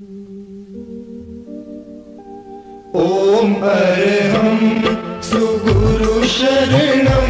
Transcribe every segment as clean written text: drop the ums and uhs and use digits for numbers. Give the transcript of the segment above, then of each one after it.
ॐ अर्हं सुगुरु शरणं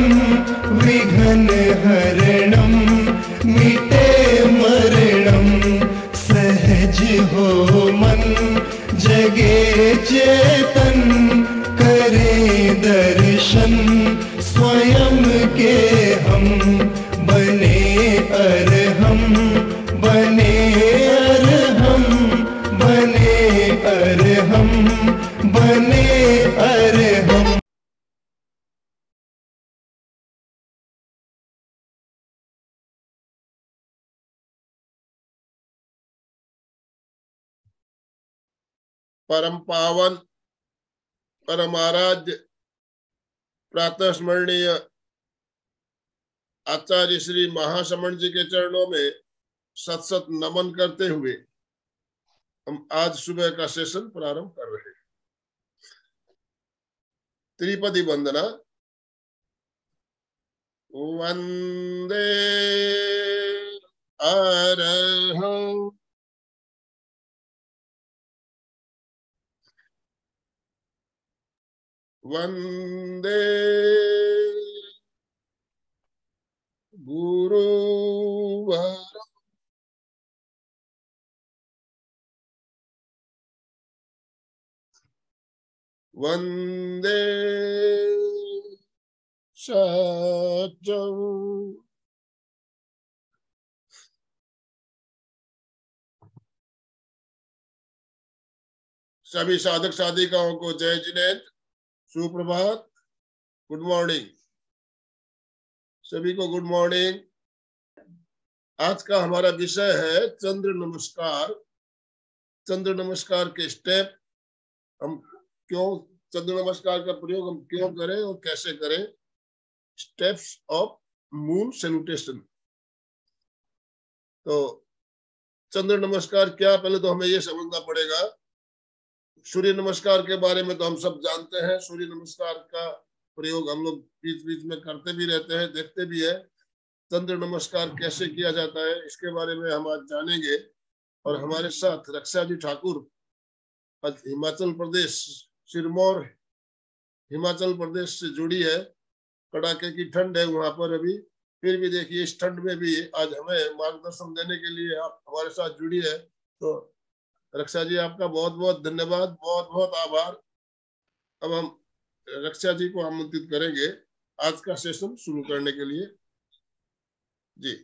विघ्नहरणं मिटे मरणं सहज हो मन जगे चेतन करे दर्शन स्वयं के हम बने अर्हम बने अर्हम बने अर्हम बने अर्हम। परम पावन परम आराध्य प्रातः स्मरणीय आचार्य श्री महासमण जी के चरणों में सत सत नमन करते हुए हम आज सुबह का सेशन प्रारंभ कर रहे हैं। त्रिपदी वंदना। वंदे अरहं वंदे गुरुवर वंदे सत्यं। सभी साधक साधिकाओं को जय जिनेन्द्र, सुप्रभात, गुड मॉर्निंग। सभी को गुड मॉर्निंग। आज का हमारा विषय है चंद्र नमस्कार। चंद्र नमस्कार के स्टेप, हम क्यों चंद्र नमस्कार का प्रयोग हम क्यों करें और कैसे करें। Steps of moon salutation. तो चंद्र नमस्कार क्या, पहले तो हमें यह समझना पड़ेगा। सूर्य नमस्कार के बारे में तो हम सब जानते हैं। सूर्य नमस्कार का प्रयोग हम लोग बीच बीच में करते भी रहते हैं, देखते भी है। चंद्र नमस्कार कैसे किया जाता है इसके बारे में हम आज जानेंगे। और हमारे साथ रक्षा जी ठाकुर, आज हिमाचल प्रदेश सिरमौर हिमाचल प्रदेश से जुड़ी है। कड़ाके की ठंड है वहां पर अभी, फिर भी देखिए इस ठंड में भी आज हमें मार्गदर्शन देने के लिए आप हमारे साथ जुड़ी है। तो रक्षा जी आपका बहुत बहुत धन्यवाद, बहुत बहुत आभार। अब हम रक्षा जी को आमंत्रित करेंगे आज का सेशन शुरू करने के लिए। जी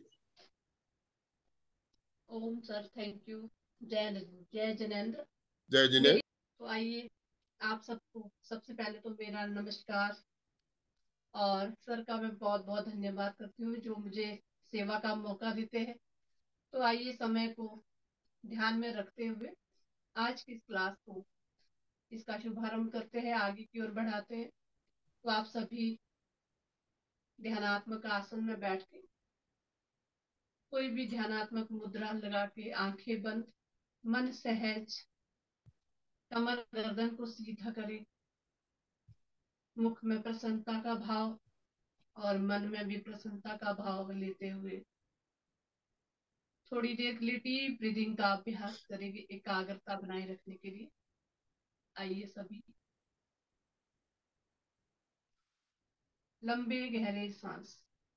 ओम सर, थैंक यू। जय जिनेन्द्र। जय जिनेन्द्र। तो आइए, आप सबको सबसे पहले तो मेरा नमस्कार, और सर का मैं बहुत बहुत धन्यवाद करती हूँ जो मुझे सेवा का मौका देते हैं। तो आइए, समय को ध्यान में रखते हुए आज की क्लास को इसका शुभारंभ करते हैं, आगे की ओर बढ़ाते हैं। तो आप सभी ध्यानात्मक आसन में बैठ के कोई भी ध्यानात्मक मुद्रा लगा के आंखें बंद, मन सहज, कमर गर्दन को सीधा करें, मुख में प्रसन्नता का भाव और मन में भी प्रसन्नता का भाव लेते हुए थोड़ी देर के लिए डीप ब्रीदिंग का अभ्यास करेंगे, एकाग्रता बनाए रखने के लिए। आइए सभी लंबे गहरे सांस।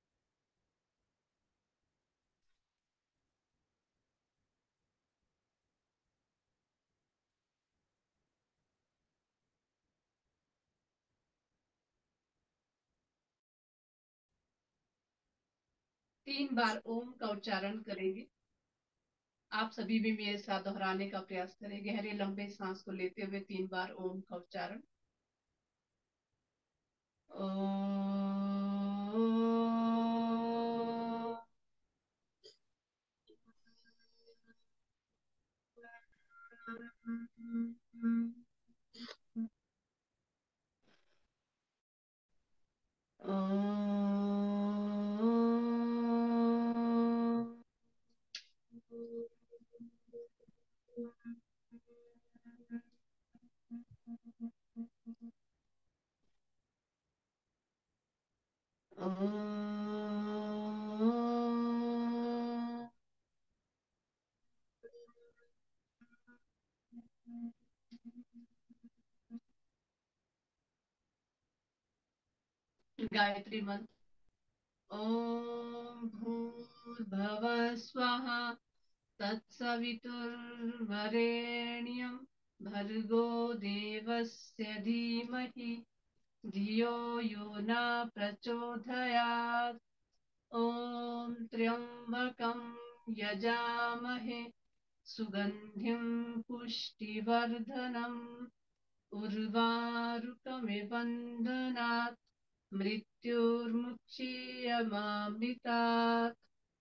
तीन बार ओम का उच्चारण करेंगे। आप सभी भी मेरे साथ दोहराने का प्रयास करें। गहरे लंबे सांस को लेते हुए 3 बार ओम का उच्चारण। गायत्री मंत्र। ओम भूर्भुवः स्वः तत्सवितुर्वरेण्यं भर्गो देवस्य धीमहि धियो यो न प्रचोदयात्। ॐ त्र्यम्बकं यजामहे सुगन्धिं पुष्टिवर्धनम् उर्वारुकमिव बन्धनात् मृत्युर्मुक्षीयमामृतात्।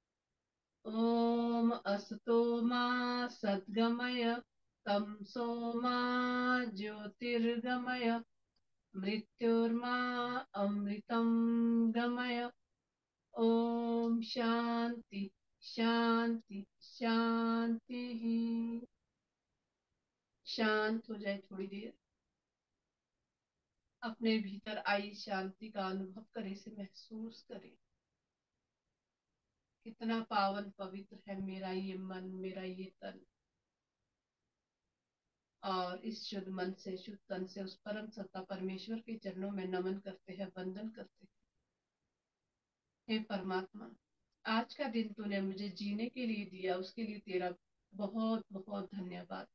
ॐ असतो मा सद्गमय तमसो मा ज्योतिर्गमय मृत्युर्मा अमृतं गमय। ओम शांति शांति शांति। शांत हो जाए थोड़ी देर, अपने भीतर आई शांति का अनुभव करे, इसे महसूस करे। कितना पावन पवित्र है मेरा ये मन, मेरा ये तन। और इस शुद्ध मन से, शुद्ध तन से उस परम सत्ता परमेश्वर के चरणों में नमन करते हैं, वंदन करते हैं। हे परमात्मा, आज का दिन तूने मुझे जीने के लिए दिया, उसके लिए तेरा बहुत बहुत धन्यवाद।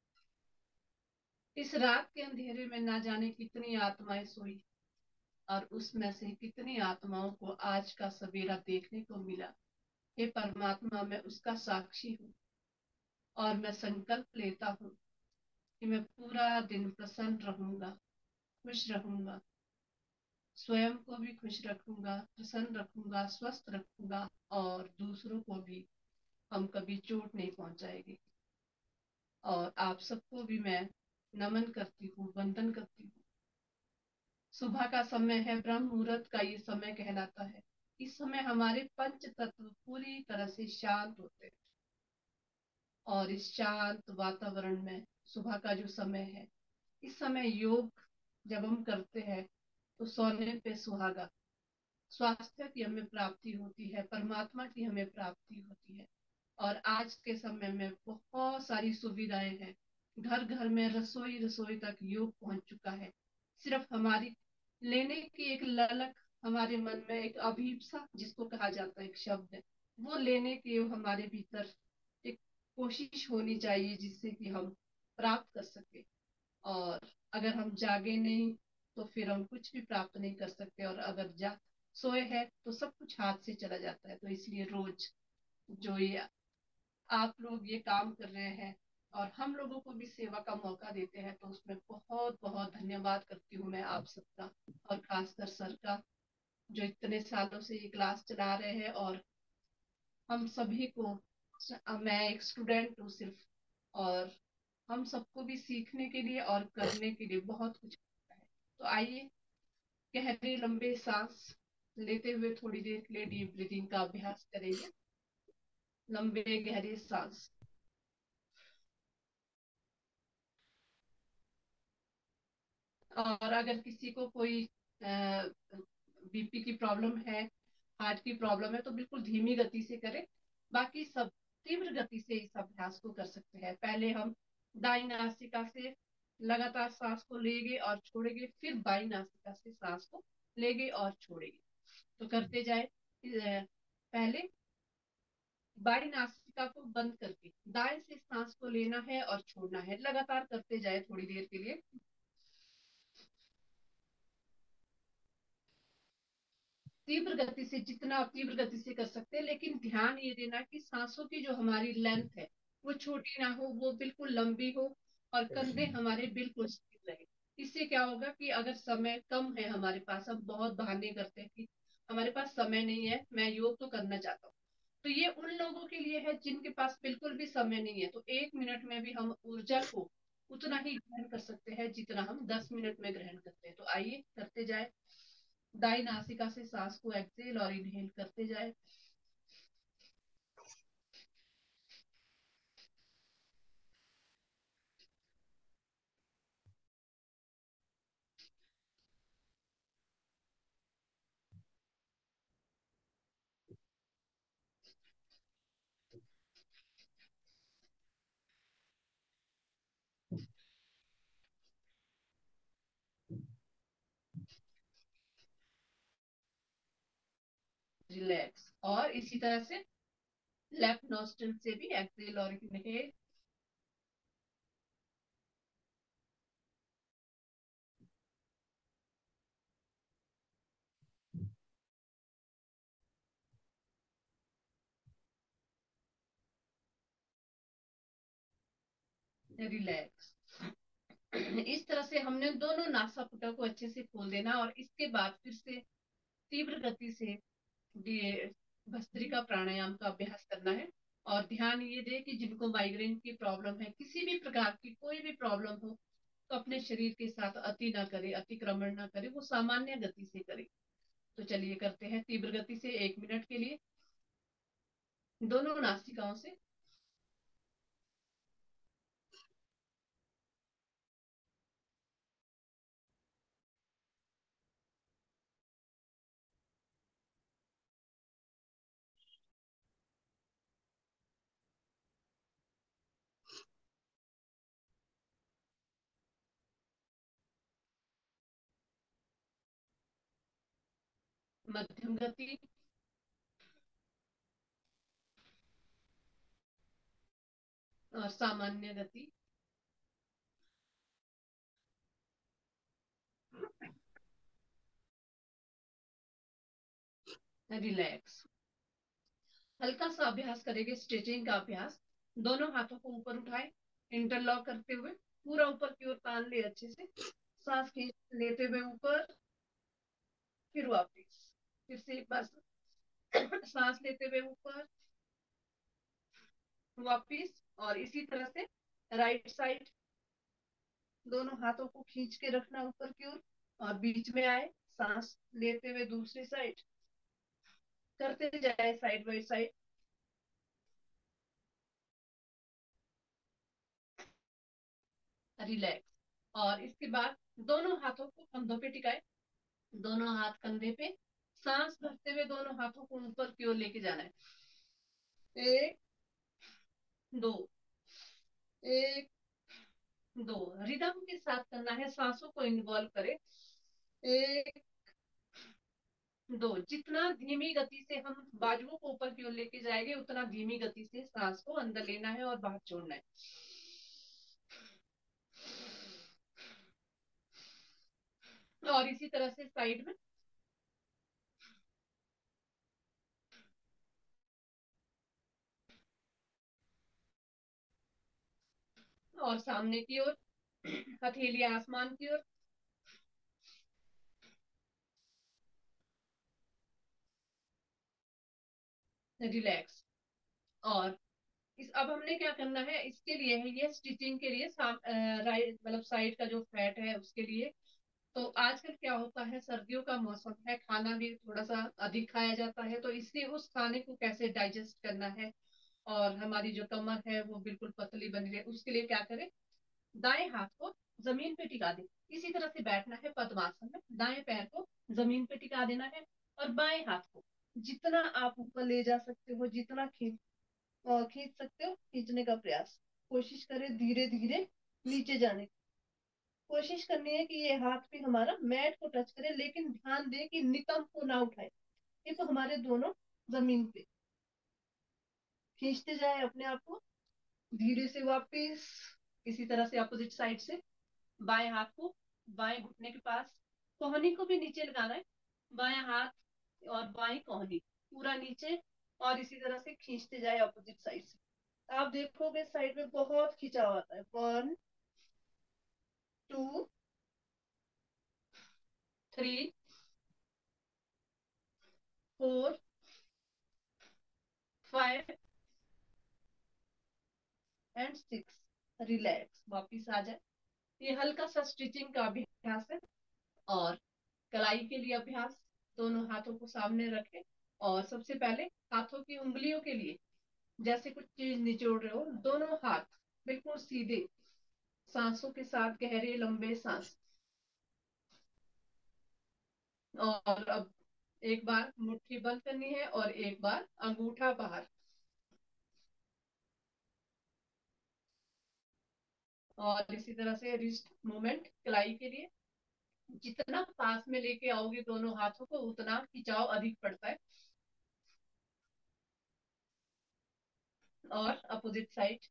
इस रात के अंधेरे में ना जाने कितनी आत्माएं सोई, और उसमें से कितनी आत्माओं को आज का सवेरा देखने को मिला। हे परमात्मा, मैं उसका साक्षी हूँ, और मैं संकल्प लेता हूँ कि मैं पूरा दिन प्रसन्न रहूंगा, खुश रहूंगा, स्वयं को भी खुश रखूंगा, प्रसन्न रखूंगा, स्वस्थ रखूंगा, और दूसरों को भी हम कभी चोट नहीं पहुंचाएंगे। और आप सबको भी मैं नमन करती हूँ, वंदन करती हूँ। सुबह का समय है, ब्रह्म मुहूर्त का ये समय कहलाता है। इस समय हमारे पंच तत्व पूरी तरह से शांत होते हैं, और इस शांत वातावरण में सुबह का जो समय है, इस समय योग जब हम करते हैं तो सोने पे सुहागा, स्वास्थ्य की हमें प्राप्ति होती है, परमात्मा की हमें प्राप्ति होती है। और आज के समय में बहुत सारी सुविधाएं हैं, घर घर में रसोई रसोई तक योग पहुंच चुका है। सिर्फ हमारी लेने की एक ललक, हमारे मन में एक अभीप्सा जिसको कहा जाता है, एक शब्द है, वो लेने की हमारे भीतर एक कोशिश होनी चाहिए, जिससे कि हम प्राप्त कर सके। और अगर हम जागे नहीं तो फिर हम कुछ भी प्राप्त नहीं कर सकते, और अगर जा सोए है तो सब कुछ हाथ से चला जाता है। तो इसलिए रोज जो ये आप लोग ये काम कर रहे हैं और हम लोगों को भी सेवा का मौका देते हैं, तो उसमें बहुत बहुत धन्यवाद करती हूँ मैं आप सबका, और खासकर सर का, जो इतने सालों से ये क्लास चला रहे हैं। और हम सभी को, मैं एक स्टूडेंट हूँ सिर्फ, और हम सबको भी सीखने के लिए और करने के लिए बहुत कुछ है। तो आइए गहरे लंबे सांस लेते हुए थोड़ी देर के लिए डीप ब्रीथिंग का अभ्यास करेंगे। लंबे गहरे सांस। और अगर किसी को कोई बीपी की प्रॉब्लम है, हार्ट की प्रॉब्लम है, तो बिल्कुल धीमी गति से करें। बाकी सब तीव्र गति से इस अभ्यास को कर सकते हैं। पहले हम दाई नासिका से लगातार सांस को लेंगे और छोड़ेंगे, फिर बाई नासिका से सांस को लेंगे और छोड़ेंगे। तो करते जाए। पहले बाई नासिका को बंद करके दाएं से सांस को लेना है और छोड़ना है। लगातार करते जाए थोड़ी देर के लिए। तीव्र गति से, जितना आप तीव्र गति से कर सकते हैं, लेकिन ध्यान ये देना कि सांसों की जो हमारी लेंथ है वो छोटी ना हो, वो बिल्कुल लंबी हो, और कंधे हमारे बिल्कुल स्थिर रहे। इससे क्या होगा कि अगर समय कम है हमारे पास, हम बहुत बहाने करते हैं कि हमारे पास समय नहीं है, मैं योग तो करना चाहता हूँ, तो ये उन लोगों के लिए है जिनके पास बिल्कुल भी समय नहीं है। तो 1 मिनट में भी हम ऊर्जा को उतना ही ग्रहण कर सकते हैं जितना हम 10 मिनट में ग्रहण करते हैं। तो आइए करते जाए। दाई नासिका से सांस को एक्सेल और इनहेल करते जाए। रिलैक्स। और इसी तरह से लेफ्ट नोस्ट्रल से भी एक्सेल और इनहेल। रिलैक्स। इस तरह से हमने दोनों नासापुटा को अच्छे से खोल देना और इसके बाद फिर से तीव्र गति से भस्त्रिका प्राणायाम का अभ्यास करना है। और ध्यान ये दे कि जिनको माइग्रेन की प्रॉब्लम है, किसी भी प्रकार की कोई भी प्रॉब्लम हो, तो अपने शरीर के साथ अति ना करे, अतिक्रमण ना करे, वो सामान्य गति से करे। तो चलिए करते हैं तीव्र गति से 1 मिनट के लिए दोनों नासिकाओं से। मध्यम गति और सामान्य गति। रिलैक्स। हल्का सा अभ्यास करेंगे स्ट्रेचिंग का अभ्यास। दोनों हाथों को ऊपर उठाए, इंटरलॉक करते हुए पूरा ऊपर की ओर तान ले अच्छे से। सांस खींच लेते हुए ऊपर, फिर वापस, फिर से एक बार सांस लेते हुए ऊपर, वापस। और इसी तरह से राइट साइड दोनों हाथों को खींच के रखना ऊपर की ओर और बीच में आए, सांस लेते हुए दूसरी साइड करते जाए साइड बाय साइड। रिलैक्स। और इसके बाद दोनों हाथों को कंधों पे टिकाए, दोनों हाथ कंधे पे, सांस भरते हुए दोनों हाथों को ऊपर की ओर लेके जाना है। एक, दो, एक, दो। रिदम के साथ करना है, सांसों को इन्वॉल्व करे। एक, दो। जितना धीमी गति से हम बाजुओं को ऊपर की ओर लेके जाएंगे, उतना धीमी गति से सांस को अंदर लेना है और बाहर छोड़ना है। और इसी तरह से साइड में। और सामने की ओर, हथेली आसमान की ओर। रिलैक्स। और अब हमने क्या करना है, इसके लिए है ये स्टिचिंग के लिए, राइट मतलब साइड का जो फैट है उसके लिए। तो आजकल क्या होता है, सर्दियों का मौसम है, खाना भी थोड़ा सा अधिक खाया जाता है, तो इसलिए उस खाने को कैसे डाइजेस्ट करना है और हमारी जो कमर है वो बिल्कुल पतली बनी रहे, उसके लिए क्या करें, दाएं हाथ को जमीन पे टिका दें। इसी तरह से बैठना है पद्मासन में, दाएं पैर को जमीन पे टिका देना है और बाएं हाथ को जितना आप ऊपर ले जा सकते हो, जितना खींच सकते हो, खींचने का प्रयास कोशिश करें, धीरे धीरे नीचे जाने की कोशिश करनी है कि ये हाथ भी हमारा मैट को टच करे, लेकिन ध्यान दे कि नितंब को ना उठाए। ये तो हमारे दोनों जमीन पे खींचते जाए अपने आप को धीरे से वापस। इसी तरह से अपोजिट साइड से बाएं हाथ को बाएं घुटने के पास, कोहनी को भी नीचे लगाना है, बाएं हाथ और बाएं कोहनी पूरा नीचे। और इसी तरह से खींचते जाए अपोजिट साइड से। आप देखोगे साइड में बहुत खिंचाव आता है। 1, 2, 3, 4, 5 एंड 6। रिलैक्स, वापिस आ जाए। ये हल्का सा स्टिचिंग का अभ्यास है। और कलाई के लिए अभ्यास, दोनों हाथों को सामने रखें और सबसे पहले हाथों की उंगलियों के लिए जैसे कुछ चीज निचोड़ रहे हो, दोनों हाथ बिल्कुल सीधे, सांसों के साथ गहरे लंबे सांस। और अब एक बार मुट्ठी बंद करनी है और एक बार अंगूठा बाहर। और इसी तरह से रिस्ट मूवमेंट कलाई के लिए, जितना पास में लेके आओगे दोनों हाथों को, उतना खिंचाव अधिक पड़ता है। और अपोजिट साइड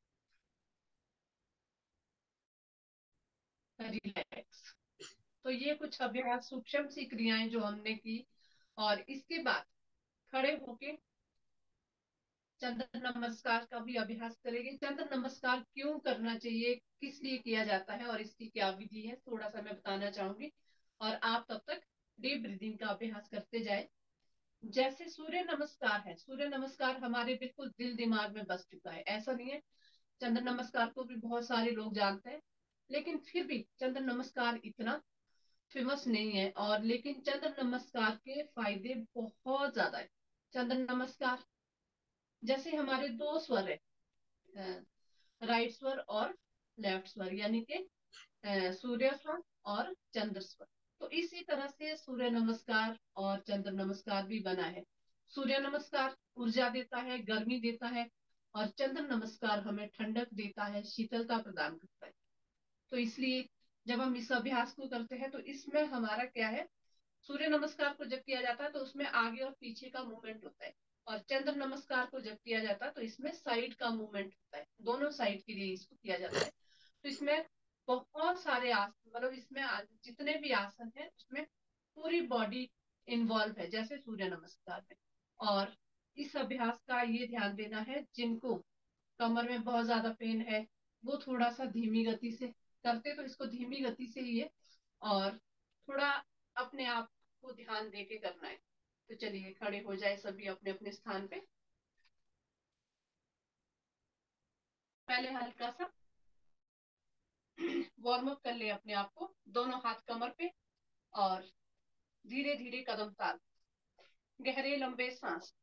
रिलैक्स। तो ये कुछ अभ्यास सूक्ष्म सी क्रियाएं जो हमने की, और इसके बाद खड़े होके चंद्र नमस्कार का भी अभ्यास करेंगे। चंद्र नमस्कार क्यों करना चाहिए, किस लिए किया जाता है और इसकी क्या विधि है, थोड़ा सा मैं बताना चाहूंगी, और आप तब तक डीप ब्रीदिंग का अभ्यास करते जाए। जैसे सूर्य नमस्कार है, सूर्य नमस्कार हमारे बिल्कुल दिल दिमाग में बस चुका है, ऐसा नहीं है। चंद्र नमस्कार को भी बहुत सारे लोग जानते हैं, लेकिन फिर भी चंद्र नमस्कार इतना फेमस नहीं है। और लेकिन चंद्र नमस्कार के फायदे बहुत ज्यादा है। चंद्र नमस्कार जैसे हमारे दो स्वर है, राइट स्वर और लेफ्ट स्वर, यानी कि सूर्य स्वर और चंद्र स्वर। तो इसी तरह से सूर्य नमस्कार और चंद्र नमस्कार भी बना है। सूर्य नमस्कार ऊर्जा देता है, गर्मी देता है, और चंद्र नमस्कार हमें ठंडक देता है, शीतलता प्रदान करता है। तो इसलिए जब हम इस अभ्यास को करते हैं तो इसमें हमारा क्या है, सूर्य नमस्कार को जब किया जाता है तो उसमें आगे और पीछे का मूवमेंट होता है, और चंद्र नमस्कार को जब किया जाता है तो इसमें साइड का मूवमेंट होता है, दोनों साइड के लिए इसको किया जाता है। तो इसमें बहुत सारे आसन, मतलब इसमें जितने भी आसन है उसमें पूरी बॉडी इन्वॉल्व है, जैसे सूर्य नमस्कार में। और इस अभ्यास का ये ध्यान देना है, जिनको कमर में बहुत ज्यादा पेन है वो थोड़ा सा धीमी गति से करते, तो इसको धीमी गति से ही है, और थोड़ा अपने आप को ध्यान दे के करना है। तो चलिए खड़े हो जाए सभी अपने अपने स्थान पे। पहले हल्का सा वार्म अप कर ले अपने आप को, दोनों हाथ कमर पे, और धीरे धीरे कदम ताल, गहरे लंबे सांस,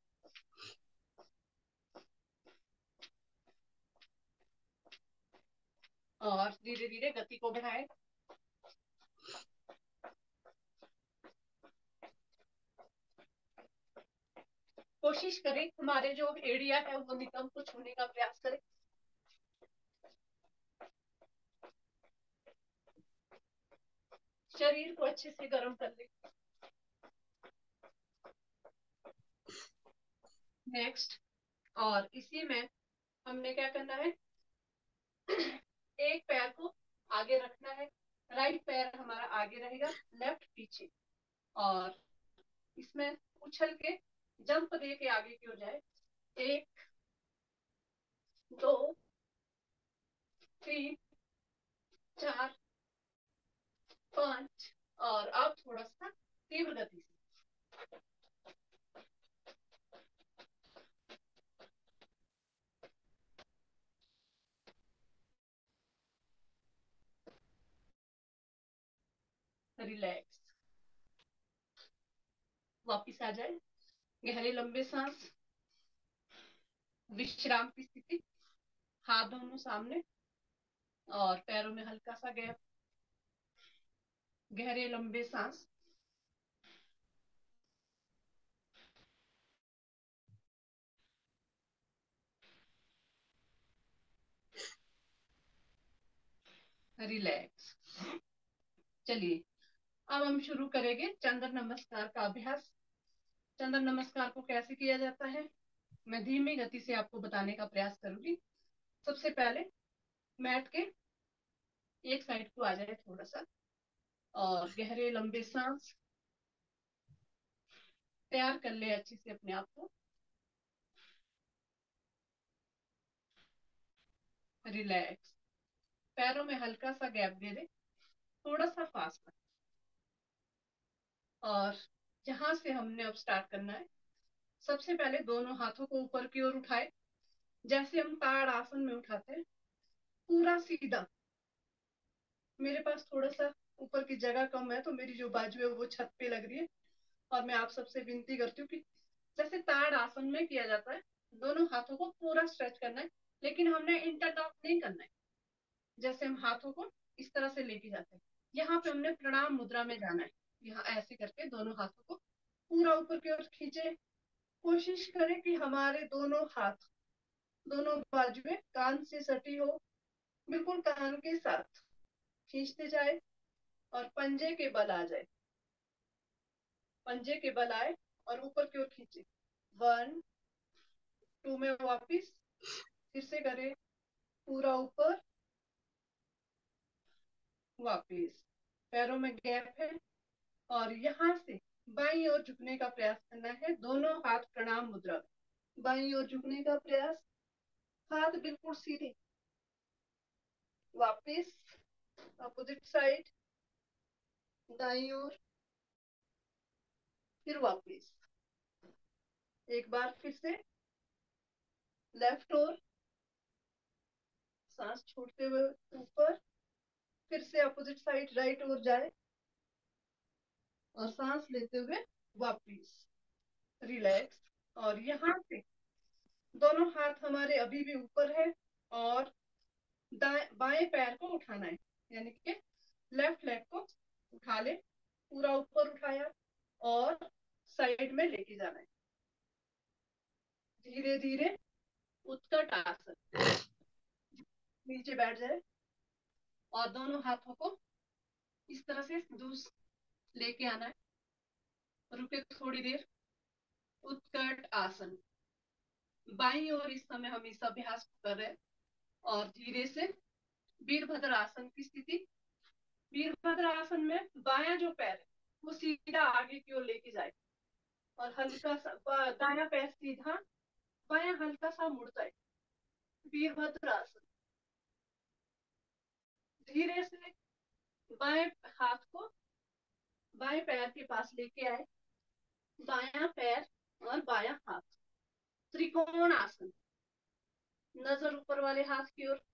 और धीरे धीरे गति को बढ़ाए। कोशिश करें हमारे जो एरिया है वो निकम को छूने का प्रयास करें। शरीर को अच्छे से गर्म कर ले। नेक्स्ट, और इसी में हमने क्या करना है, एक पैर को आगे रखना है, राइट पैर हमारा आगे रहेगा, लेफ्ट पीछे, और इसमें उछल के जंप दे के आगे की ओर जाए। 1 2 3 4 5, और अब थोड़ा सा तीव्र गति से। रिलैक्स, वापिस आ जाए, गहरे लंबे सांस, विश्राम की स्थिति, हाथ दोनों सामने और पैरों में हल्का सा गैप, गहरे लंबे सांस, रिलैक्स। चलिए अब हम शुरू करेंगे चंद्र नमस्कार का अभ्यास। चंद्र नमस्कार को कैसे किया जाता है मैं धीमी गति से आपको बताने का प्रयास करूंगी। सबसे पहले मैट के एक साइड को आ जाए थोड़ा सा, और गहरे लंबे सांस, तैयार कर ले अच्छे से अपने आप को। रिलैक्स, पैरों में हल्का सा गैप दे दे, थोड़ा सा फास्ट। और जहां से हमने अब स्टार्ट करना है, सबसे पहले दोनों हाथों को ऊपर की ओर उठाए, जैसे हम ताड़ आसन में उठाते हैं, पूरा सीधा। मेरे पास थोड़ा सा ऊपर की जगह कम है तो मेरी जो बाजू है वो छत पे लग रही है, और मैं आप सबसे विनती करती हूँ कि जैसे ताड़ आसन में किया जाता है, दोनों हाथों को पूरा स्ट्रेच करना है, लेकिन हमने इंटरलॉक नहीं करना है। जैसे हम हाथों को इस तरह से लेके जाते हैं, यहाँ पे हमने प्रणाम मुद्रा में जाना है। यहाँ ऐसे करके दोनों हाथों को पूरा ऊपर की ओर खींचे। कोशिश करें कि हमारे दोनों हाथ दोनों बाजुएं कान से सटी हो, बिल्कुल कान के साथ खींचते जाए, और पंजे के बल आ जाए, पंजे के बल आए और ऊपर की ओर खींचे। 1 2 में वापिस, फिर से करें पूरा ऊपर, वापिस, पैरों में गैप है और यहाँ से बाईं ओर झुकने का प्रयास करना है। दोनों हाथ प्रणाम मुद्रा, बाईं ओर झुकने का प्रयास, हाथ बिल्कुल सीधे, वापिस अपोजिट साइड, दाईं ओर, फिर वापिस, एक बार फिर से लेफ्ट ओर, सांस छोड़ते हुए ऊपर, फिर से अपोजिट साइड राइट ओर जाए और सांस लेते हुए वापिस, रिलैक्स। और यहाँ से दोनों हाथ हमारे अभी भी ऊपर है और बाएं पैर को उठाना है, यानी कि लेफ्ट लेग को उठा ले, पूरा ऊपर उठाया और साइड में लेके जाना है। धीरे धीरे उत्कट आसन, नीचे बैठ जाए और दोनों हाथों को इस तरह से लेके आना है। रुके थोड़ी देर, उत्कट आसन। बाईं ओर इस समय हम इस अभ्यास को कर रहे हैं और धीरे से वीरभद्र आसन की स्थिति। वीरभद्र आसन में बायां जो पैर है वो सीधा आगे की ओर लेके जाए और हल्का सा दायां पैर सीधा, बायां हल्का सा मुड़ जाए। वीरभद्र आसन। धीरे से बाएं हाथ को बाएं पैर के पास लेके आए, बायां पैर और बायां हाथ, त्रिकोण आसन। नजर ऊपर वाले हाथ की ओर।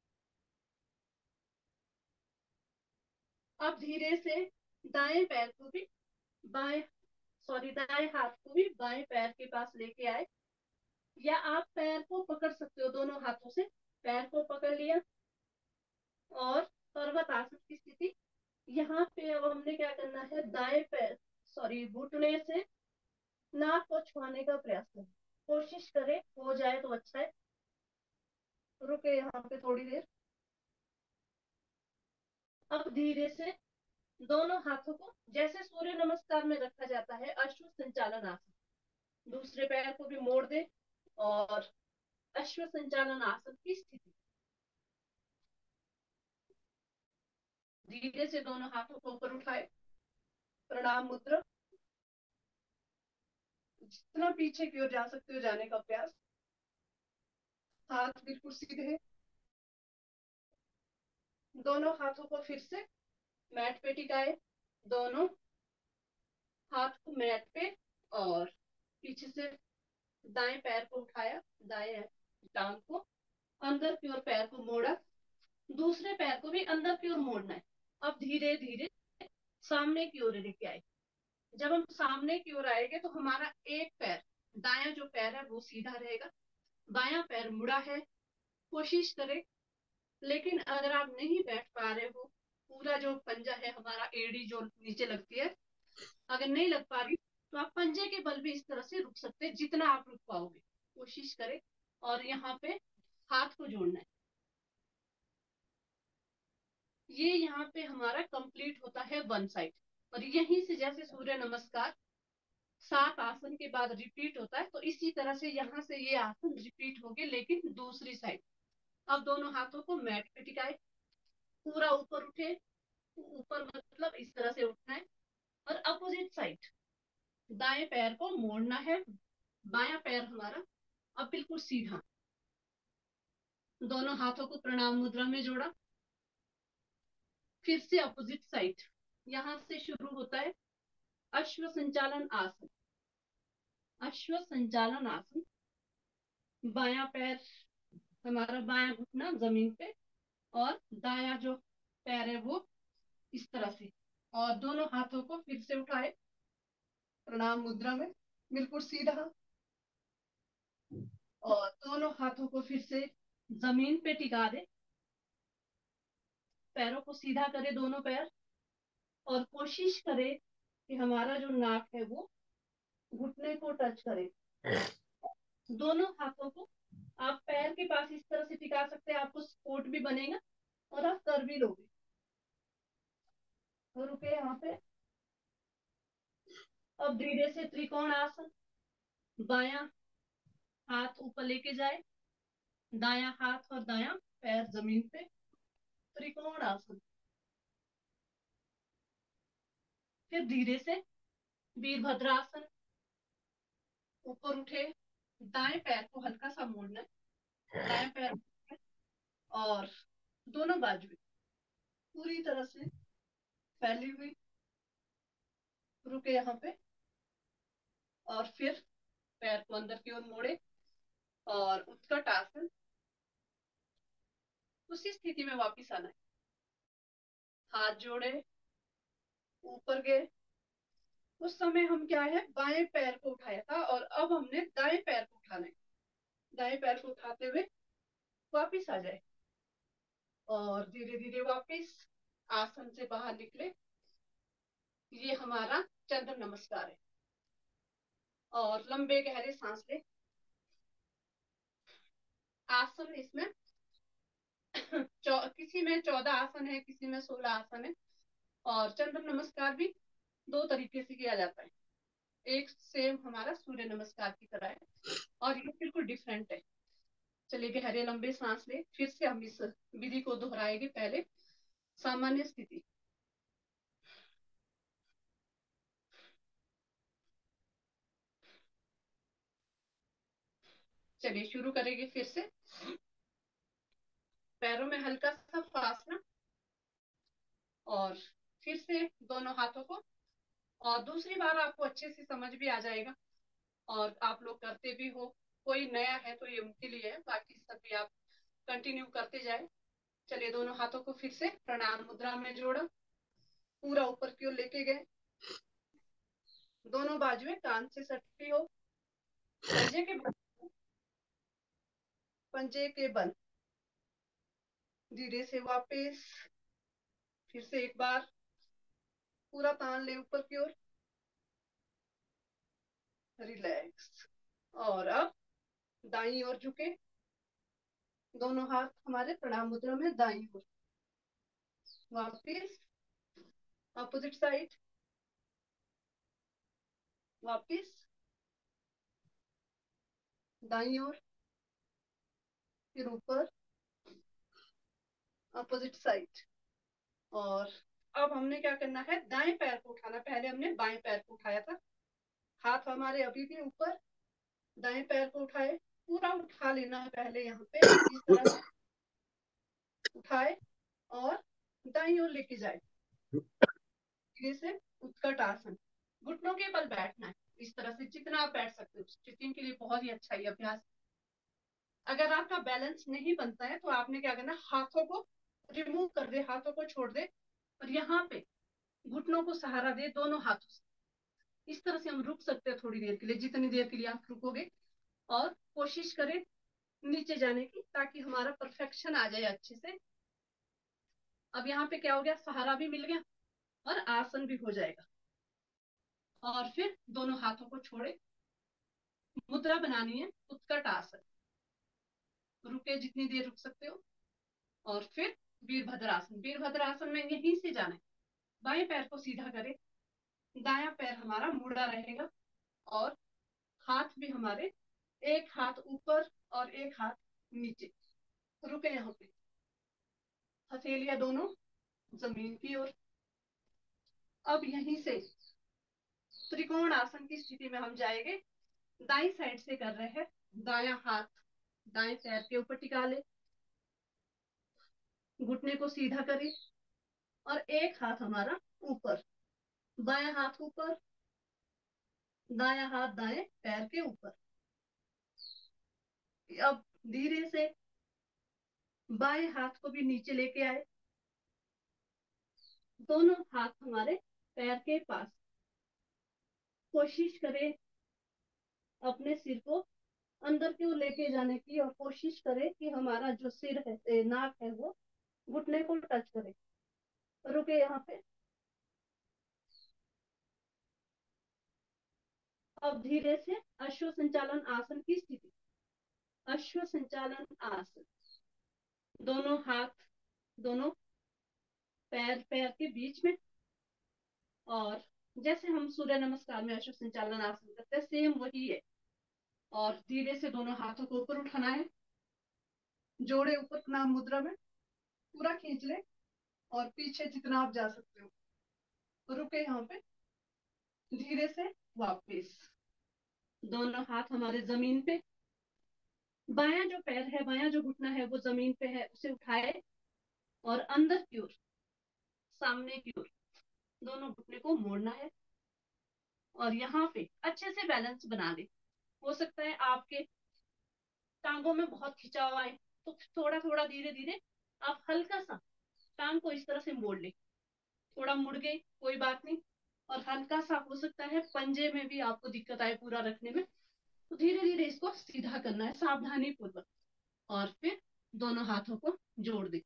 अब धीरे से दाएं पैर को भी दाएं हाथ को भी बाएं पैर के पास लेके आए, या आप पैर को पकड़ सकते हो दोनों हाथों से। पैर को पकड़ लिया और पर्वत आसन की स्थिति। यहाँ पे अब हमने क्या करना है, दाएं पैर घुटने से नाक को छुआने का प्रयास करें। कोशिश करें, हो जाए तो अच्छा है। रुके यहाँ पे थोड़ी देर। अब धीरे से दोनों हाथों को जैसे सूर्य नमस्कार में रखा जाता है, अश्व संचालन आसन, दूसरे पैर को भी मोड़ दे और अश्व संचालन आसन की स्थिति। धीरे से दोनों हाथों को ऊपर उठाए, प्रणाम मुद्रा। जितना पीछे की ओर जा सकते हो जाने का प्रयास। हाथ बिल्कुल सीधे, दोनों हाथों को फिर से मैट पे टिकाए, दोनों हाथ को मैट पे और पीछे से दाएं पैर को उठाया, दाएं टांग को अंदर की ओर पैर को मोड़ा, दूसरे पैर को भी अंदर की ओर मोड़ना है। अब धीरे धीरे सामने की ओर लेके आए। जब हम सामने की ओर आएंगे तो हमारा एक पैर, दायां जो पैर है वो सीधा रहेगा, बायां पैर मुड़ा है। कोशिश करें, लेकिन अगर आप नहीं बैठ पा रहे हो, पूरा जो पंजा है हमारा, एड़ी जो नीचे लगती है, अगर नहीं लग पा रही तो आप पंजे के बल भी इस तरह से रुक सकते हैं, जितना आप रुक पाओगे कोशिश करें। और यहाँ पे हाथ को जोड़ना है। ये यहाँ पे हमारा कंप्लीट होता है वन साइड। और यहीं से जैसे सूर्य नमस्कार 7 आसन के बाद रिपीट होता है, तो इसी तरह से यहाँ से ये आसन रिपीट होंगे, लेकिन दूसरी साइड। अब दोनों हाथों को मैट पे टिकाए, पूरा ऊपर उठे, ऊपर मतलब इस तरह से उठना है और अपोजिट साइड दाएं पैर को मोड़ना है, बायां पैर हमारा अब बिल्कुल सीधा। दोनों हाथों को प्रणाम मुद्रा में जोड़ा, फिर से अपोजिट साइड। यहां से शुरू होता है अश्व संचालन आसन। अश्व संचालन आसन, बायां पैर हमारा, बायां घुटना जमीन पे और दायां जो पैर है वो इस तरह से, और दोनों हाथों को फिर से उठाए प्रणाम मुद्रा में, बिल्कुल सीधा। और दोनों हाथों को फिर से जमीन पे टिका दे, पैरों को सीधा करे दोनों पैर, और कोशिश करे कि हमारा जो नाक है वो घुटने को टच करे। दोनों हाथों को आप पैर के पास इस तरह से टिका सकते हैं, आपको सपोर्ट भी बनेगा और आप कर भी लोगे। तो रुके यहाँ पे। अब धीरे से त्रिकोण आसन, बायां हाथ ऊपर लेके जाए, दायां हाथ और दायां पैर जमीन पे, त्रिकोण आसन। फिर धीरे से वीरभद्रासन, ऊपर उठे, दाएं पैर को हल्का सा मोड़ना है, दाएं पैर और दोनों बाजू पूरी तरह से फैली हुई, रुके यहाँ पे, और फिर पैर को अंदर की ओर मोड़े और उत्कट आसन, उसी स्थिति में वापिस आना है। हाथ जोड़े, ऊपर गए। उस समय हम क्या है, बाएं पैर को उठाया था और अब हमने दाएं पैर को उठाना है। दाएं पैर को उठाते हुए वापिस आ जाए और धीरे धीरे वापिस आसन से बाहर निकले। ये हमारा चंद्र नमस्कार है। और लंबे गहरे सांस ले। आसन इसमें किसी में 14 आसन है, किसी में 16 आसन है। और चंद्र नमस्कार भी दो तरीके से किया जाता है। एक सेम हमारा सूर्य नमस्कार की तरह है और ये बिल्कुल डिफरेंट है। चलिए गहरे लंबे सांस ले। फिर से हम इस विधि को दोहराएंगे। पहले सामान्य स्थिति, चलिए शुरू करेंगे फिर से। पैरों में हल्का सा फासला और फिर से दोनों हाथों को। और दूसरी बार आपको अच्छे से समझ भी आ जाएगा और आप लोग करते भी हो। कोई नया है तो ये उनके लिए है, बाकी सभी आप कंटिन्यू करते जाए। चलिए दोनों हाथों को फिर से प्रणाम मुद्रा में जोड़ा, पूरा ऊपर की ओर लेके गए। दोनों बाजुएं कान से सटी हो, पंजे के बल। धीरे से वापस फिर से एक बार पूरा तान ले ऊपर की ओर, रिलैक्स। और अब दाईं ओर झुके, दोनों हाथ हमारे प्रणाम मुद्रा में दाईं ओर। वापिस अपोजिट साइड, वापिस दाईं ओर, फिर ऊपर अपोजिट साइड। और अब हमने क्या करना है, दाएं पैर को उठाना। पहले हमने बाएं पैर को उठाया था, हाथ हमारे अभी भी ऊपर। दाएं पैर को उठाए, पूरा उठा लेना है पहले यहाँ पे, इस तरह से उठाए और दाईं ओर लेके जाए। धीरे से उत्कट आसन, घुटनों के बल बैठना है इस तरह से जितना आप बैठ सकते हो। स्टिचिंग के लिए बहुत ही अच्छा ये अभ्यास। अगर आपका बैलेंस नहीं बनता है तो आपने क्या करना, हाथों को रिमूव कर दे, हाथों को छोड़ दे और यहाँ पे घुटनों को सहारा दे दोनों हाथों से। इस तरह से हम रुक सकते हैं थोड़ी देर के लिए, जितनी देर के लिए आप रुकोगे। और कोशिश करें नीचे जाने की, ताकि हमारा परफेक्शन आ जाए अच्छे से। अब यहाँ पे क्या हो गया, सहारा भी मिल गया और आसन भी हो जाएगा। और फिर दोनों हाथों को छोड़े, मुद्रा बनानी है उत्कट आसन। रुके जितनी देर रुक सकते हो। और फिर वीरभद्रासन। वीरभद्रासन में यहीं से जाना है। बाएं पैर को सीधा करे, दायां पैर हमारा मुड़ा रहेगा और हाथ भी हमारे, एक हाथ ऊपर और एक हाथ नीचे। रुके यहाँ पे, हथेलियां दोनों जमीन की ओर। अब यहीं से त्रिकोण आसन की स्थिति में हम जाएंगे। दाई साइड से कर रहे हैं। दायां हाथ दाएं पैर के ऊपर टिका ले, घुटने को सीधा करे और एक हाथ हमारा ऊपर, बायां हाथ ऊपर, दायां हाथ दाएं पैर के ऊपर। अब धीरे से बाएं हाथ को भी नीचे लेके आए, दोनों हाथ हमारे पैर के पास। कोशिश करें अपने सिर को अंदर की ओर लेके जाने की और कोशिश करें कि हमारा जो सिर है, नाक है, वो घुटने को टच करे। रुके यहाँ पे। अब धीरे से अश्व संचालन आसन की स्थिति। अश्व संचालन आसन, दोनों हाथ दोनों पैर पैर के बीच में। और जैसे हम सूर्य नमस्कार में अश्व संचालन आसन करते हैं, सेम वही है। और धीरे से दोनों हाथों को ऊपर उठाना है, जोड़े ऊपर प्रणाम मुद्रा में, पूरा खींच ले और पीछे जितना आप जा सकते हो रुके यहाँ पे। धीरे से वापस दोनों हाथ हमारे जमीन पे, बायां जो पैर है, बायां जो घुटना है वो जमीन पे है, उसे उठाए और अंदर की ओर, सामने की ओर दोनों घुटने को मोड़ना है और यहाँ पे अच्छे से बैलेंस बना ले। हो सकता है आपके टांगों में बहुत खिंचाव आए, तो थोड़ा थोड़ा धीरे धीरे आप हल्का सा टांग को इस तरह से मोड़ ले, थोड़ा मुड़ गई कोई बात नहीं। और हल्का सा हो सकता है पंजे में भी आपको दिक्कत आए पूरा रखने में, तो धीरे धीरे इसको सीधा करना है सावधानी पूर्वक। और फिर दोनों हाथों को जोड़ दे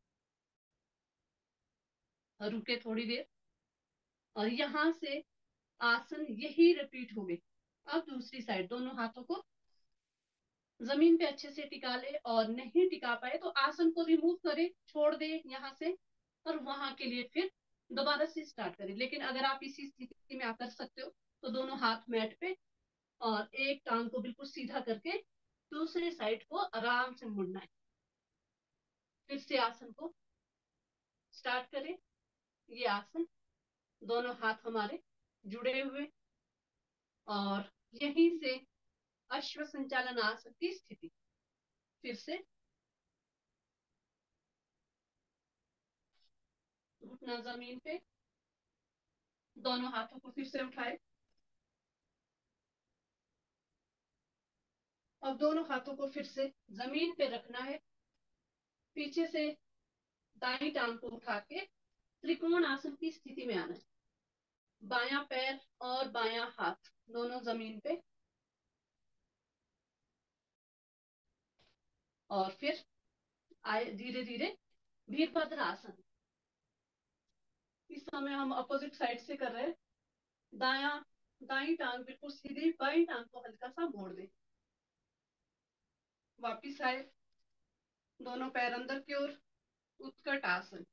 और रुके थोड़ी देर, और यहाँ से आसन यही रिपीट हो गए। अब दूसरी साइड दोनों हाथों को जमीन पे अच्छे से टिका ले, और नहीं टिका पाए तो आसन को रिमूव करे, छोड़ दे यहाँ से, और वहां के लिए फिर दोबारा से स्टार्ट करें। लेकिन अगर आप इसी स्थिति में आप कर सकते हो तो दोनों हाथ मैट पे और एक टांग को बिल्कुल सीधा करके दूसरे साइड को आराम से मुड़ना है। फिर से आसन को स्टार्ट करें। ये आसन, दोनों हाथ हमारे जुड़े हुए, और यहीं से अश्व संचालन आसन की स्थिति। फिर से घुटना जमीन पे, दोनों हाथों को फिर से उठाए। अब दोनों हाथों को फिर से जमीन पे रखना है, पीछे से दाई टांग को उठा के त्रिकोण आसन की स्थिति में आना है। बायां पैर और बायां हाथ दोनों जमीन पे, और फिर आए धीरे धीरे वीरभद्र आसन। इस समय हम अपोजिट साइड से कर रहे हैं। दाया दाई टांग बिल्कुल सीधी, बाई टांग को हल्का सा मोड़ दे, वापिस आए, दोनों पैर अंदर की ओर, उत्कट आसन।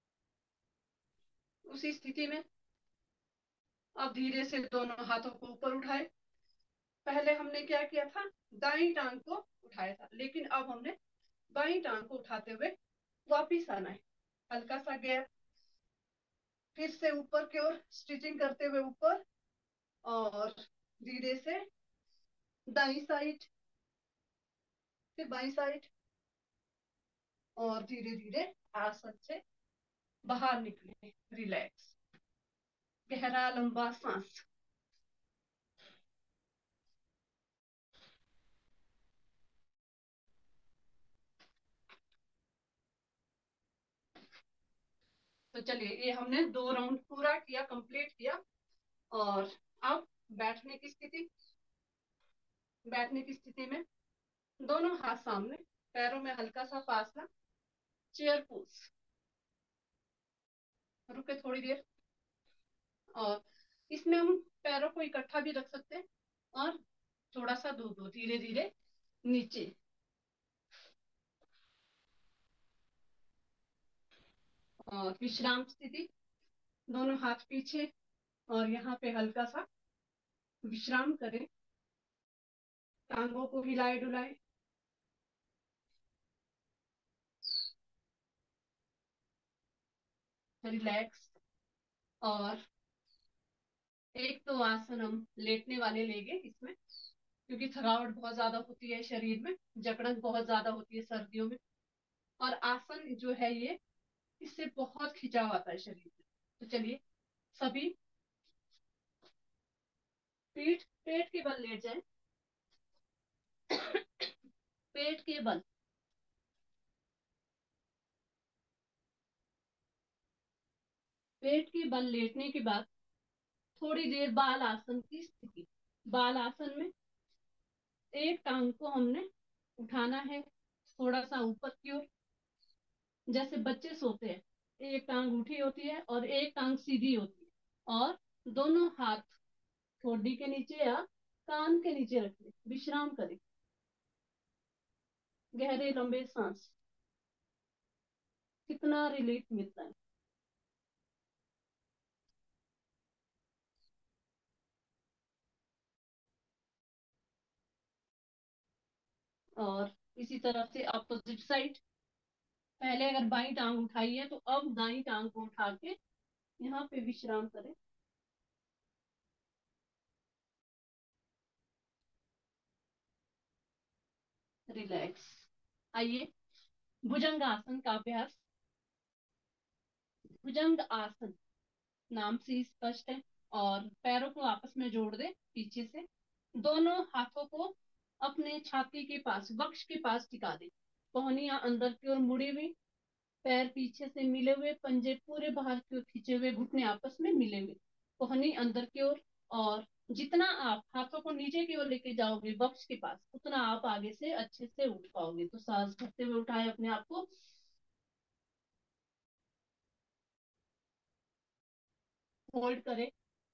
उसी स्थिति में अब धीरे से दोनों हाथों को ऊपर उठाए। पहले हमने क्या किया था, दाई टांग को उठाया था, लेकिन अब हमने बाई टांग को उठाते हुए वापिस आना है। हल्का सा गैप, फिर से ऊपर की ओर स्टिचिंग करते हुए ऊपर, और धीरे से दाई साइड, फिर बाई साइड, और धीरे धीरे आसन से बाहर निकले। रिलैक्स, गहरा लंबा सांस। तो चलिए, ये हमने 2 राउंड पूरा किया, कंप्लीट किया। और अब बैठने की स्थिति। बैठने की स्थिति में दोनों हाथ सामने, पैरों में हल्का सा फासला, चेयर पोज। रुके थोड़ी देर, और इसमें हम पैरों को इकट्ठा भी रख सकते हैं, और थोड़ा सा दूर दूर धीरे धीरे नीचे। और विश्राम स्थिति, दोनों हाथ पीछे, और यहाँ पे हल्का सा विश्राम करें, टांगों को हिलाए डुलाए। रिलैक्स। और एक तो आसन हम लेटने वाले लेंगे इसमें, क्योंकि थकावट बहुत ज्यादा होती है शरीर में, जकड़न बहुत ज्यादा होती है सर्दियों में, और आसन जो है ये, इससे बहुत खिंचाव आता है शरीर में। तो चलिए, सभी पीठ पेट के बल लेट जाए। पेट के बल, पेट के बल लेटने के बाद थोड़ी देर बाल आसन की स्थिति। बाल आसन में एक टांग को हमने उठाना है थोड़ा सा ऊपर की ओर, जैसे बच्चे सोते हैं। एक टांग उठी होती है और एक टांग सीधी होती है, और दोनों हाथ ठोडी के नीचे या कान के नीचे रखें, विश्राम करें। गहरे लंबे सांस। कितना रिलीफ मिलता है। और इसी तरह से अपोजिट साइड। पहले अगर बाई टांग उठाई है तो अब दाई टांग को उठा के यहाँ पे विश्राम करें। रिलैक्स। आइए भुजंग आसन का अभ्यास। भुजंग आसन नाम से ही स्पष्ट है। और पैरों को आपस में जोड़ दे पीछे से। दोनों हाथों को अपने छाती के पास, वक्ष के पास टिका दे। कोहनियां अंदर की ओर मुड़ी हुई, पैर पीछे से मिले हुए, पंजे पूरे बाहर की ओर खींचे हुए, घुटने आपस में मिले हुए, कोहनी अंदर की ओर। और जितना आप हाथों को नीचे की ओर लेके जाओगे वक्ष के पास, उतना आप आगे से अच्छे से उठ पाओगे। तो सांस भरते हुए उठाए अपने आप को। होल्ड करें।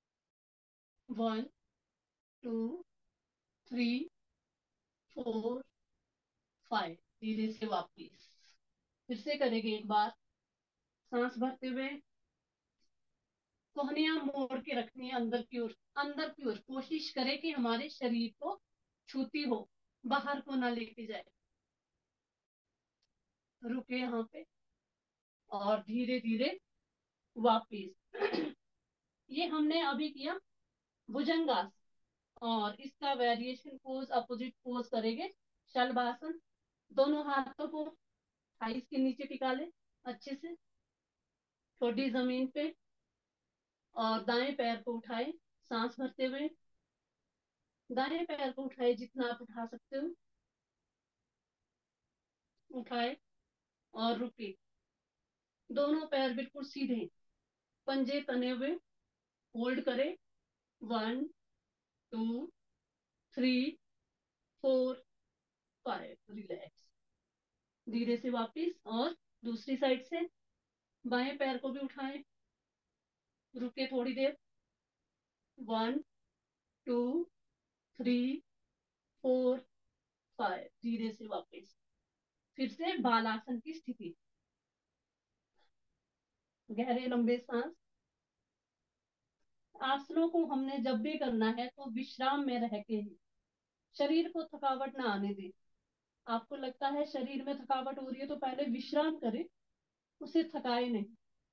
1 2 3 4 5। धीरे से वापिस फिर से करेंगे एक बार। सांस भरते हुए कोहनियां मोड़ के रखनी है अंदर की ओर। अंदर की ओर कोशिश करें कि हमारे शरीर को छूती हो, बाहर को ना लेके जाए। रुके यहाँ पे और धीरे धीरे वापिस। ये हमने अभी किया भुजंगासन। और इसका वेरिएशन पोज, अपोजिट पोज करेंगे शलभासन। दोनों हाथों को थाइस के नीचे टिका ले अच्छे से, ठोडी जमीन पे। और दाएं पैर को उठाए सांस भरते हुए। दाएं पैर को उठाए जितना आप उठा सकते हो, उठाए और रुके। दोनों पैर बिल्कुल सीधे, पंजे तने हुए। होल्ड करें। 1 2 3 4 5। रिलैक्स। धीरे से वापिस। और दूसरी साइड से बाएं पैर को भी उठाएं, रुके थोड़ी देर। 1 2 3 4 5। धीरे से वापिस। फिर से बालासन की स्थिति। गहरे लंबे सांस। आसनों को हमने जब भी करना है तो विश्राम में रह के ही, शरीर को थकावट ना आने दे। आपको लगता है शरीर में थकावट हो रही है तो पहले विश्राम करें, उसे थकाए नहीं।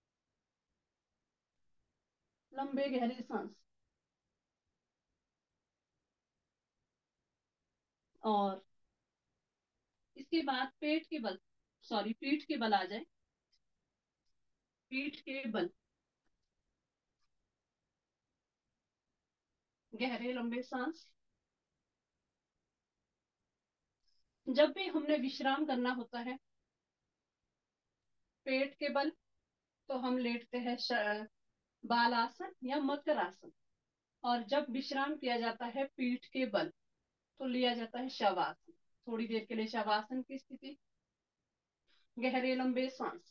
लंबे गहरे सांस। और इसके बाद पेट के बल, सॉरी पीठ के बल आ जाए। पीठ के बल। गहरे लंबे सांस। जब भी हमने विश्राम करना होता है पेट के बल, तो हम लेटते हैं बालासन या मकर आसन। और जब विश्राम किया जाता है पीठ के बल, तो लिया जाता है शवासन। थोड़ी देर के लिए शवासन की स्थिति। गहरे लंबे सांस।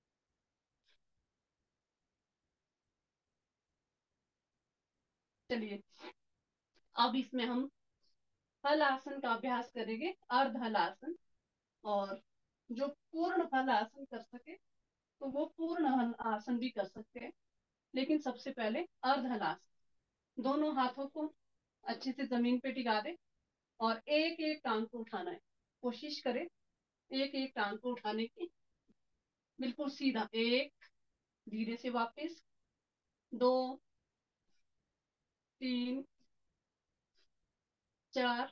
चलिए अब इसमें हम हल आसन का अभ्यास करेंगे, अर्ध हल आसन। और जो पूर्ण हल आसन कर सके तो वो पूर्ण हल आसन भी कर सकते हैं, लेकिन सबसे पहले अर्ध हल आसन। दोनों हाथों को अच्छे से जमीन पे टिका दे और एक एक टांग को उठाना है। कोशिश करें एक एक टांग को उठाने की, बिल्कुल सीधा। 1, धीरे से वापस। 2 3 4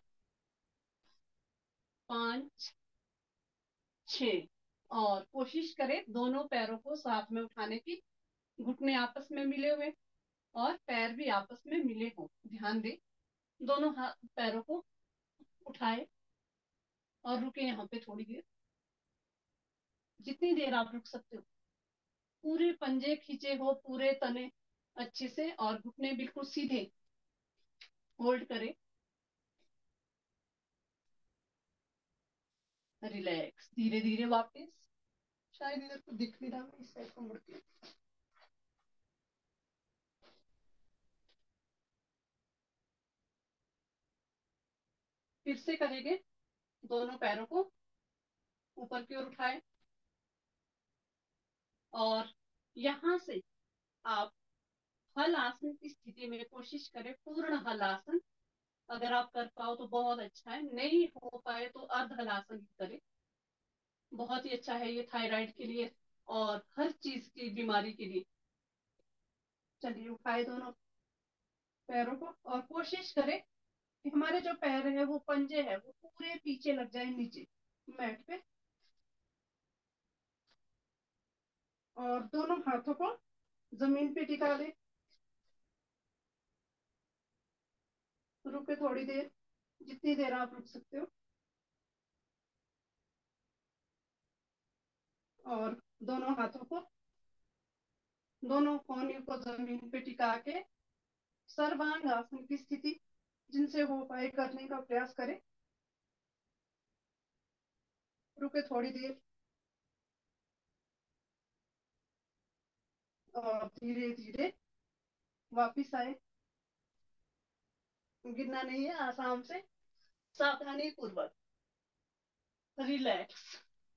5 6। और कोशिश करें दोनों पैरों को साथ में उठाने की, घुटने आपस में मिले हुए और पैर भी आपस में मिले हों। ध्यान दें। दोनों हाथ पैरों को उठाए और रुके यहाँ पे थोड़ी देर, जितनी देर आप रुक सकते हो। पूरे पंजे खींचे हो, पूरे तने अच्छे से, और घुटने बिल्कुल सीधे। होल्ड करें। रिलैक्स। धीरे धीरे वापस। शायद इधर को दिख नहीं रहा, मैं इस साइड को मुड़ती हूँ। फिर से करेंगे। दोनों पैरों को ऊपर की ओर उठाए और यहाँ से आप हल आसन की स्थिति में कोशिश करें, पूर्ण हल आसन अगर आप कर पाओ तो बहुत अच्छा है, नहीं हो पाए तो अर्ध हलासन करें, बहुत ही अच्छा है ये थायराइड के लिए और हर चीज की बीमारी के लिए। चलिए उठाए दोनों पैरों को और कोशिश करें कि हमारे जो पैर है वो पंजे है वो पूरे पीछे लग जाए नीचे मैट पे, और दोनों हाथों को जमीन पे टिका ले। रुके थोड़ी देर, जितनी देर आप रुक सकते हो, और दोनों हाथों को, दोनों कोहनियों को जमीन पे टिका के सर्वांग आसन की स्थिति जिनसे हो पाए करने का प्रयास करें। रुके थोड़ी देर और धीरे धीरे वापिस आए। गिरना नहीं है, आराम से सावधानी पूर्वक रिलैक्स।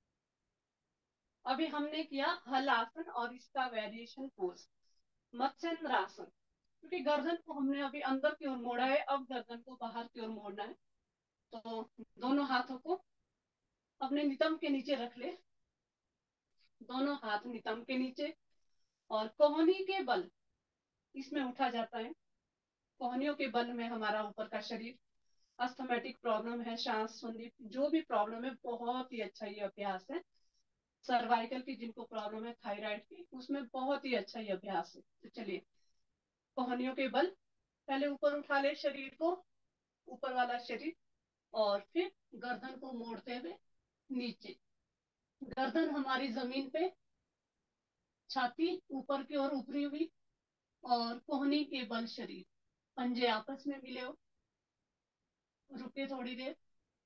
अभी हमने किया हल आसन और इसका वेरिएशन पोज मत्स्येंद्रासन, क्योंकि गर्दन को हमने अभी अंदर की ओर मोड़ा है, अब गर्दन को बाहर की ओर मोड़ना है। तो दोनों हाथों को अपने नितंब के नीचे रख ले, दोनों हाथ नितंब के नीचे, और कोहनी के बल इसमें उठा जाता है। कोहनियों के बल में हमारा ऊपर का शरीर, अस्थमेटिक प्रॉब्लम है, सांस संबंधी जो भी प्रॉब्लम है, बहुत ही अच्छा ये अभ्यास है। सर्वाइकल की जिनको प्रॉब्लम है, थायराइड की, उसमें बहुत ही अच्छा ये अभ्यास है। तो चलिए कोहनियों के बल पहले ऊपर उठा ले शरीर को, ऊपर वाला शरीर, और फिर गर्दन को मोड़ते हुए नीचे, गर्दन हमारी जमीन पे, छाती ऊपर की ओर उभरी हुई, और कोहनी के बल शरीर, पंजे आपस में मिले हो। रुके थोड़ी देर,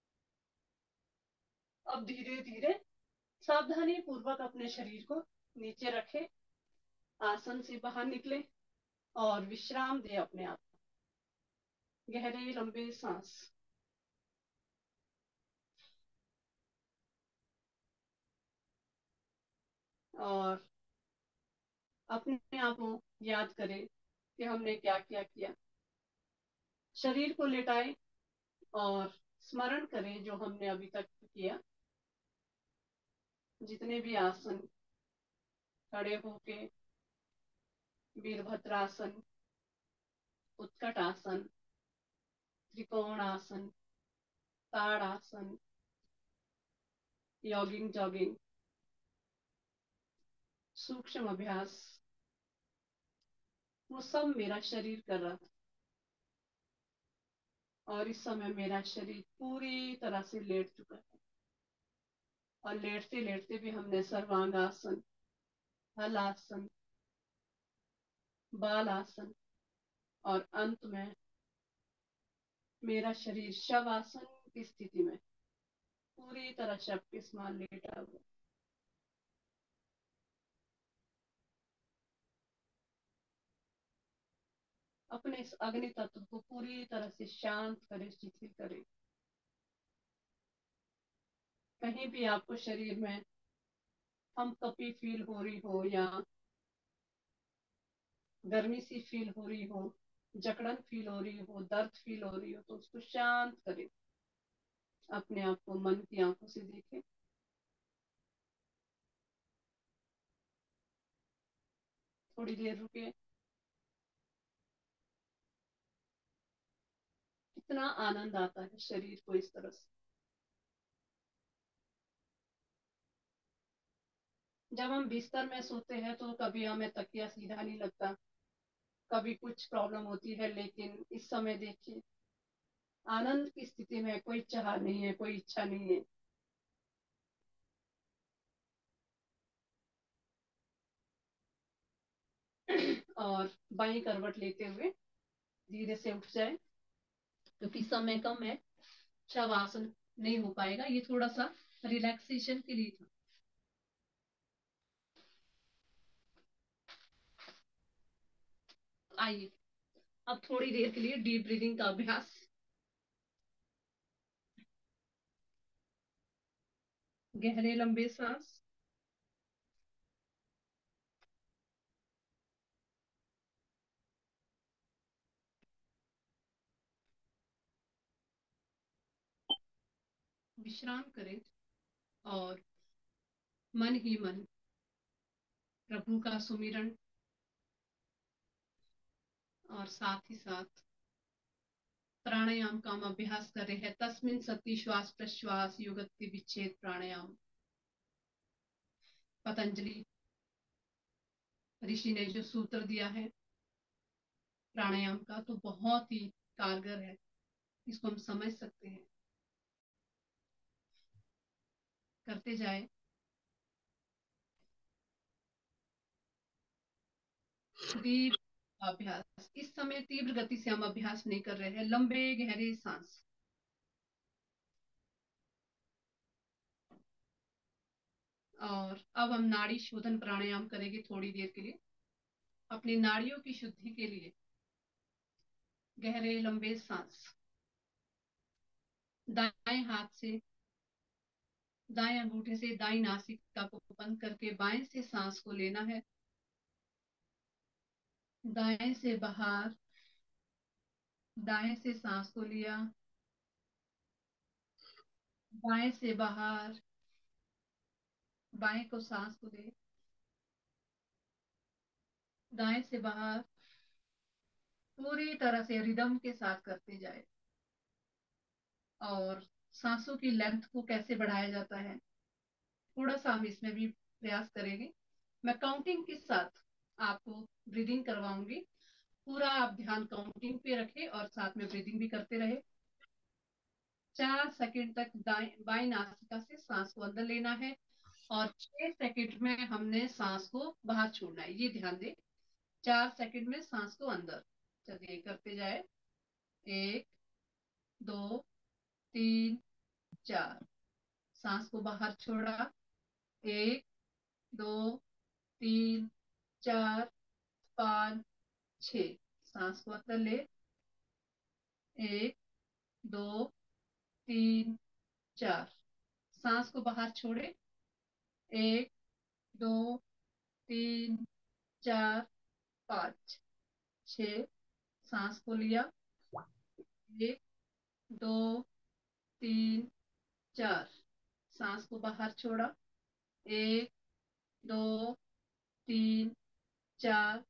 अब धीरे धीरे सावधानी पूर्वक अपने शरीर को नीचे रखे, आसन से बाहर निकले और विश्राम दे अपने आप। गहरे लंबे सांस, और अपने आप को याद करें कि हमने क्या क्या किया। शरीर को लेटाएं और स्मरण करें जो हमने अभी तक किया, जितने भी आसन, खड़े होके वीरभद्रासन, उत्कट आसन, त्रिकोण आसन, ताड़ आसन, यॉगिंग जॉगिंग, सूक्ष्म अभ्यास, वो सब मेरा शरीर कर रहा था। और इस समय मेरा शरीर पूरी तरह से लेट चुका है, और लेटते लेटते भी हमने सर्वांग आसन, हल आसन, बाल आसन, और अंत में मेरा शरीर शव आसन की स्थिति में पूरी तरह शव के समान लेटा हुआ। अपने इस अग्नि तत्व को पूरी तरह से शांत करे, शिथिल करे। कहीं भी आपको शरीर में हम कपी फील हो रही हो, या गर्मी सी फील हो रही हो, जकड़न फील हो रही हो, दर्द फील हो रही हो, तो उसको शांत करें। अपने आप को मन की आंखों से देखें। थोड़ी देर रुके। कितना आनंद आता है शरीर को इस तरह से। जब हम बिस्तर में सोते हैं तो कभी हमें तकिया सीधा नहीं लगता, कभी कुछ प्रॉब्लम होती है, लेकिन इस समय देखिए आनंद की स्थिति में कोई चाह नहीं है, कोई इच्छा नहीं है। और बाई करवट लेते हुए धीरे से उठ जाए, क्योंकि समय कम है, शवासन नहीं हो पाएगा। ये थोड़ा सा रिलैक्सेशन के लिए था। आइए अब थोड़ी देर के लिए डीप ब्रीदिंग का अभ्यास। गहरे लंबे सांस, विश्राम करें और मन ही मन प्रभु का सुमिरन और साथ ही साथ प्राणायाम का हम अभ्यास कर रहे हैं। तस्मिन सति श्वास प्रश्वास युगति विच्छेद प्राणायाम पतंजलि ऋषि ने जो सूत्र दिया है प्राणायाम का, तो बहुत ही कारगर है, इसको हम समझ सकते हैं। करते जाए। तीव्र अभ्यास, इस समय तीव्र गति से हम अभ्यास नहीं कर रहे हैं। लंबे गहरे सांस। और अब हम नाड़ी शोधन प्राणायाम करेंगे थोड़ी देर के लिए, अपनी नाड़ियों की शुद्धि के लिए। गहरे लंबे सांस। दाएं हाथ से, दाएं अंगूठे से दाएं नासिका को बंद करके बाएं से सांस को लेना है। दाएं से बाहर, दाएं से सांस को लिया, बाएं से बाहर, बाएं को सांस को ले, दाएं से बाहर। पूरी तरह से रिदम के साथ करते जाए। और सांसों की लेंथ को कैसे बढ़ाया जाता है, थोड़ा सा हम इसमें भी प्रयास करेंगे। मैं काउंटिंग के साथ आपको ब्रीदिंग करवाऊंगी। पूरा आप ध्यान काउंटिंग पे रखें और साथ में ब्रीदिंग भी करते रहे। 4 सेकंड तक बाएं नासिका से सांस को अंदर लेना है और 6 सेकंड में हमने सांस को बाहर छोड़ना है, ये ध्यान दें। 4 सेकंड में सांस को अंदर। चलिए करते जाए। 1 2 3 4। सांस को बाहर छोड़ा। 1 2 3 4 5 6। सांस को अंदर ले। 1 2 3 4। सांस को बाहर छोड़े। 1 2 3 4 5 6। सांस को लिया। 1 2 3 4। सांस को बाहर छोड़ा। 1 2 3 4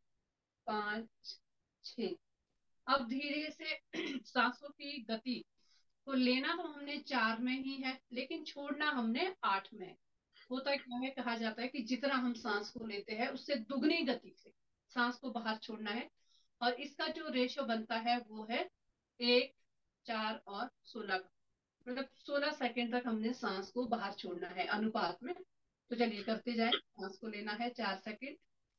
5 6। अब धीरे से सांसों की गति को लेना तो हमने 4 में ही है, लेकिन छोड़ना हमने 8 में है। होता क्या है, कहा जाता है कि जितना हम सांस को लेते हैं उससे दुगनी गति से सांस को बाहर छोड़ना है। और इसका जो रेशो बनता है वो है 1 4 और 16। मतलब 16 सेकंड तक हमने सांस को बाहर छोड़ना है अनुपात में। तो चलिए करते जाए। सांस को लेना है 4 सेकंड।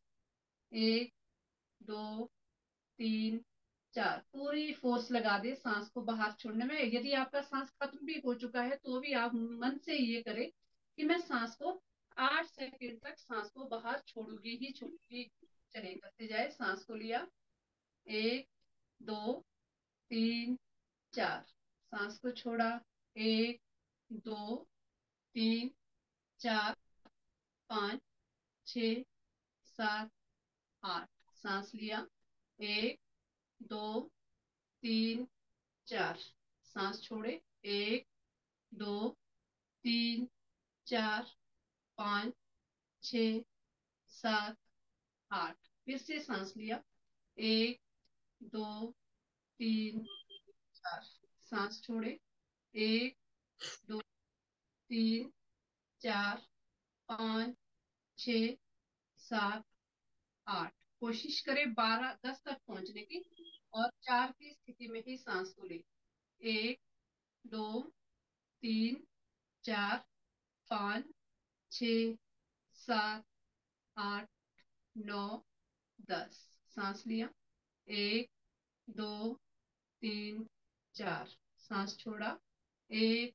1 2 3 4। पूरी फोर्स लगा दे सांस को बाहर छोड़ने में। यदि आपका सांस खत्म भी हो चुका है तो भी आप मन से ये करें कि मैं सांस को 8 सेकंड तक सांस को बाहर छोड़ूंगी ही छोड़ूंगी। चलिए करते जाए। सांस को लिया। 1 2 3 4। सांस को छोड़ा। 1 2 3 4 5 6 7 8। सांस लिया। 1 2 3 4। सांस छोड़े। 1 2 3 4 5 6 7 8। फिर से सांस लिया। 1 2 3 4। सांस छोड़े। 1 2 3 4 5 6 7 8। कोशिश करें 12 10 तक पहुंचने की और 4 की स्थिति में ही सांस को ले। 1 2 3 4 5 6 7 8 9 10। सांस लिया। 1 2 3 4। सांस छोड़ा। 1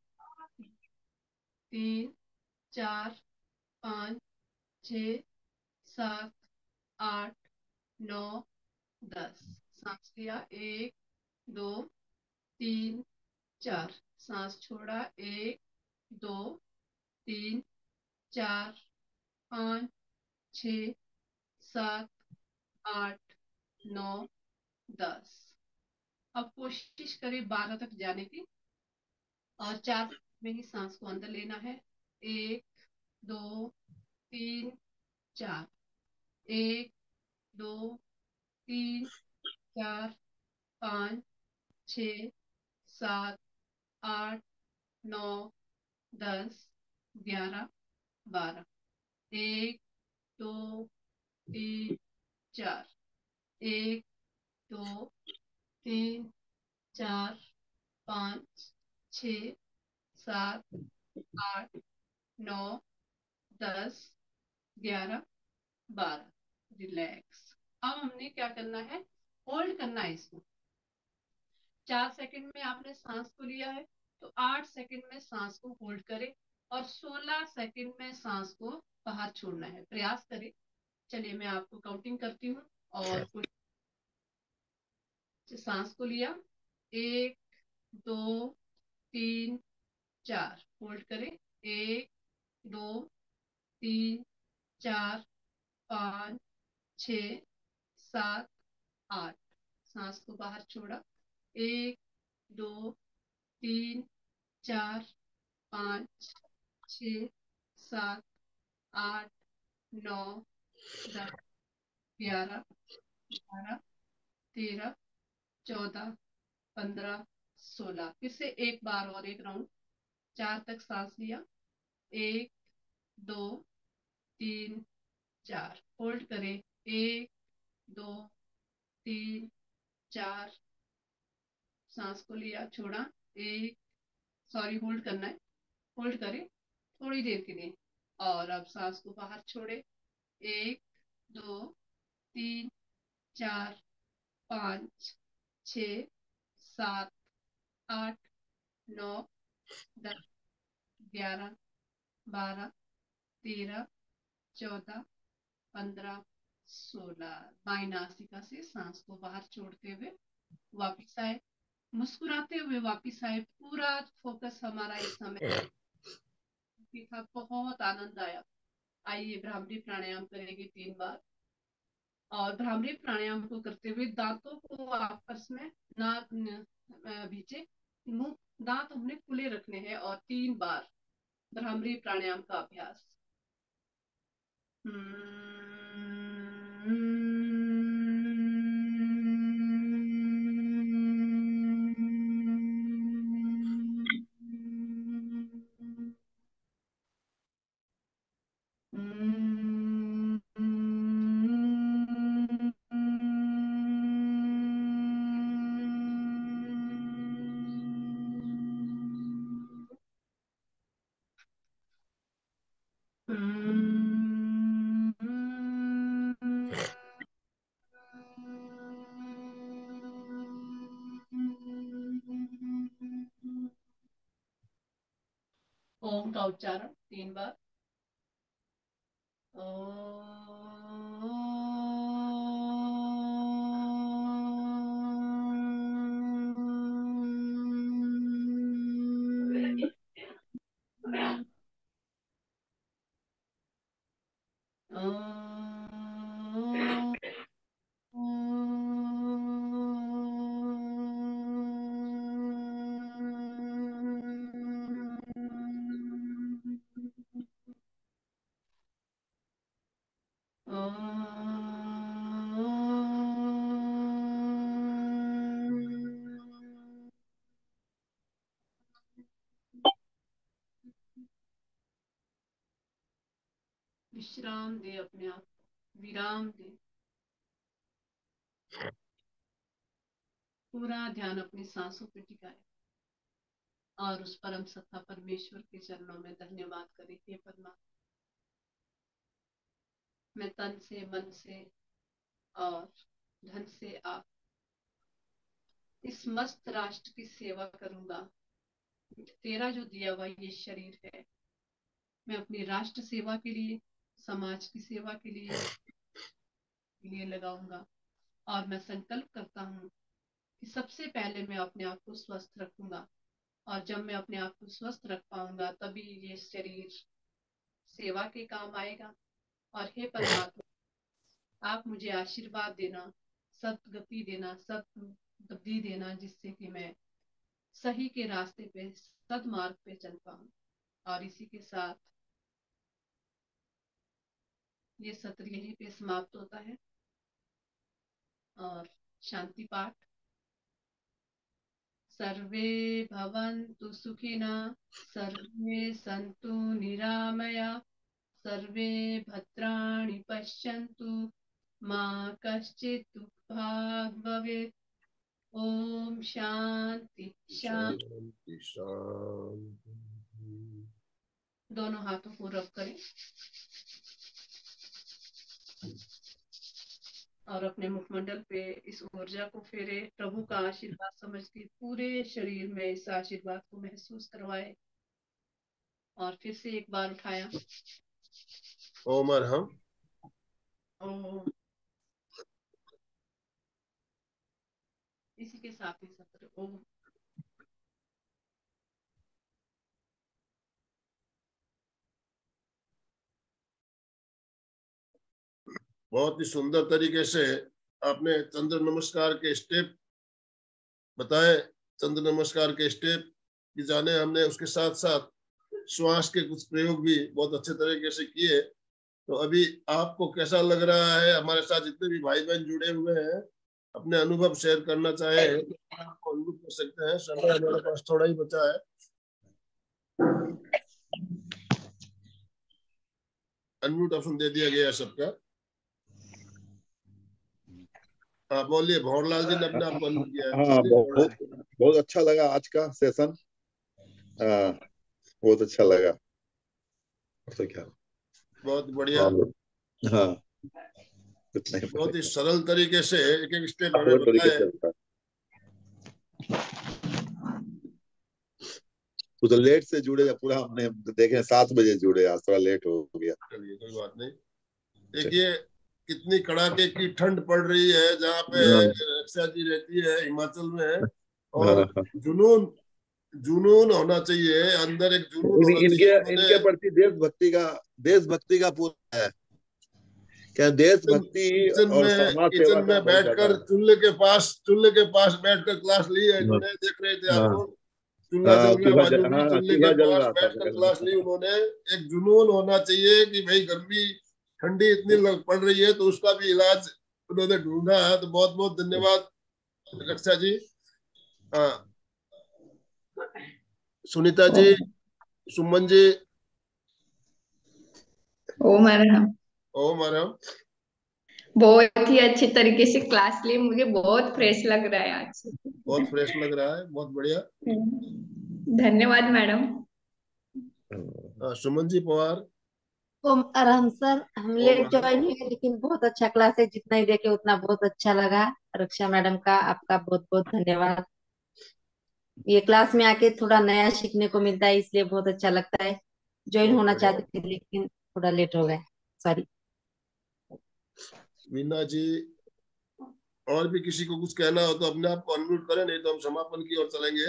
3 4 5 6 7 8 9 10। सांस लिया। 1 2 3 4। सांस छोड़ा। 1 2 3 4 5 6 7 8 9 10। अब कोशिश करें 12 तक जाने की और 4 में ही सांस को अंदर लेना है। 1 2 3 4। 1 2 3 4 5 6 7 8 9 10 11 12। 1 2 3 4। 1 2 3 4 5 6 7 8 9 10 11 12। रिलैक्स। अब हमने क्या करना है, होल्ड करना है इसको। 4 सेकंड में आपने सांस को लिया है तो 8 सेकंड में सांस को होल्ड करें और 16 सेकंड में सांस को बाहर छोड़ना है। प्रयास करें। चलिए मैं आपको काउंटिंग करती हूँ और सांस को लिया, 1 2 3 4, होल्ड करें, 1 2 3 4 5 6 7 8। सांस को बाहर छोड़ा, 1 2 3 4 5 6 7 8 9 10 11 12 13 14 15 16। फिर से एक बार और एक राउंड। 4 तक सांस लिया, 1 2 3 4, होल्ड करें, 1 2 3 4। सांस को लिया, छोड़ा, एक, सॉरी होल्ड करना है, होल्ड करें थोड़ी देर के लिए और अब सांस को बाहर छोड़े, 1 2 3 4 5 6 7 8 9 10 11 12 13 14 15 16। बाई नासिका से सांस को बाहर छोड़ते हुए वापिस आए, मुस्कुराते हुए वापिस आए। पूरा फोकस हमारा इस समय था, बहुत आनंद आया। आइए भ्रामरी प्राणायाम करेंगे 3 बार। और भ्रामरी प्राणायाम को करते हुए दांतों को आपस में नाक बीचे, मुंह दांत हमने खुले रखने हैं और 3 बार भ्रामरी प्राणायाम का अभ्यास। ओम का उच्चारण 3 बार। विश्राम दे, अपने आप को विराम दे। पूरा ध्यान अपनी सांसों पे टिकाए और उस परम सत्ता परमेश्वर के चरणों में धन्यवाद करें। हे परमात्मा, मैं तन से, मन से और धन से आप इस मस्त राष्ट्र की सेवा करूंगा। तेरा जो दिया हुआ ये शरीर है, मैं अपनी राष्ट्र सेवा के लिए, समाज की सेवा के लिए लगाऊंगा। और मैं संकल्प करता हूँ कि सबसे पहले मैं अपने आप को स्वस्थ रखूंगा और जब मैं अपने आप को स्वस्थ रख पाऊंगा तभी ये शरीर सेवा के काम आएगा। और हे परमात्मा, आप मुझे आशीर्वाद देना, सदगति देना, सद बुद्धि देना, जिससे कि मैं सही के रास्ते पे, सदमार्ग पे चल पाऊं। और इसी के साथ ये सत्र यहीं पे समाप्त होता है। और शांति पाठ। सर्वे भवन्तु सुखिनः, सर्वे सन्तु निरामया, सर्वे भद्राणि पश्यन्तु, मा कश्चित् दुःखभाग् भवेत्। ओम शांति शांति। शांति शांति। दोनों हाथों को रब करें और अपने मुखमंडल पे इस ऊर्जा को फेरे। प्रभु का आशीर्वाद समझ के पूरे शरीर में इस आशीर्वाद को महसूस करवाए। और फिर से एक बार उठाया। ओम अरहम। ओम। इसी के साथ ही सत्र ओम। बहुत ही सुंदर तरीके से आपने चंद्र नमस्कार के स्टेप बताए। चंद्र नमस्कार के स्टेप की जाने हमने, उसके साथ साथ श्वास के कुछ प्रयोग भी बहुत अच्छे तरीके से किए। तो अभी आपको कैसा लग रहा है? हमारे साथ जितने भी भाई बहन जुड़े हुए हैं, अपने अनुभव शेयर करना चाहे तो आपको अनुभव कर सकते हैं। समय हमारे पास थोड़ा ही बचा है। अनम्यूट ऑप्शन दे दिया गया है सबका। हाँ बोलिए, भंवरलाल जी ने अपने आप को अनम्यूट किया है। हाँ, बहुत बहुत अच्छा लगा आज का सेशन। बहुत अच्छा लगा। तो क्या, बहुत बढ़िया। हाँ, इतना ही बहुत ही सरल तरीके से एक एक स्टेप हमें सरल तरीके बताए। से चलता है। तो लेट से जुड़े, पूरा हमने देखे 7 बजे जुड़े, आज थोड़ा लेट हो गया। चलिए कोई बात नहीं। देखिए कितनी कड़ाके की ठंड पड़ रही है जहाँ पे रक्षा जी रहती है, हिमाचल में। और जुनून जुनून होना चाहिए अंदर, एक जुनून होना इनके चाहिए। इनके प्रति देशभक्ति का पूरा है। क्या देशभक्ति और समाज सेवा किचन का में बहुत ज्यादा बैठकर है। चूल्हे के पास बैठकर क्लास ली है इन्होंने। देख रहे थे हाँ, आपको, चूल्हा जल रहा बाजू में, चूल्हे के चूल्हा जल पास रहा था बैठकर बगल क्लास में। ली उन्होंने। एक जुनून होना चाहिए कि भाई गर्मी ठंडी इतनी पड़ रही है तो उसका भी इलाज उन्होंने ढूंढा है। तो बहुत बहुत धन्यवाद रक्षा जी। हाँ, सुनीता जी, सुमन जी। ओम अरहम। ओम अरहम। बहुत ही अच्छी तरीके से क्लास ली, मुझे बहुत फ्रेश लग रहा है आज। बहुत फ्रेश लग रहा है, बहुत बढ़िया। धन्यवाद मैडम। सुमन जी पवार। ओम अरहम सर, हम ओम लेट अरहम। ज्वाइन हुए लेकिन बहुत अच्छा क्लास है। जितना ही देखे उतना बहुत अच्छा लगा। रक्षा मैडम का आपका बहुत बहुत धन्यवाद। ये क्लास में आके थोड़ा नया सीखने को मिलता है, इसलिए बहुत अच्छा लगता है। ज्वाइन बहुत होना बढ़िया। चाहते थे लेकिन थोड़ा लेट हो गए, सॉरी। मीना जी, और भी किसी को कुछ कहना हो तो अपने आप को अनम्यूट करें, नहीं तो हम समापन की ओर चलेंगे।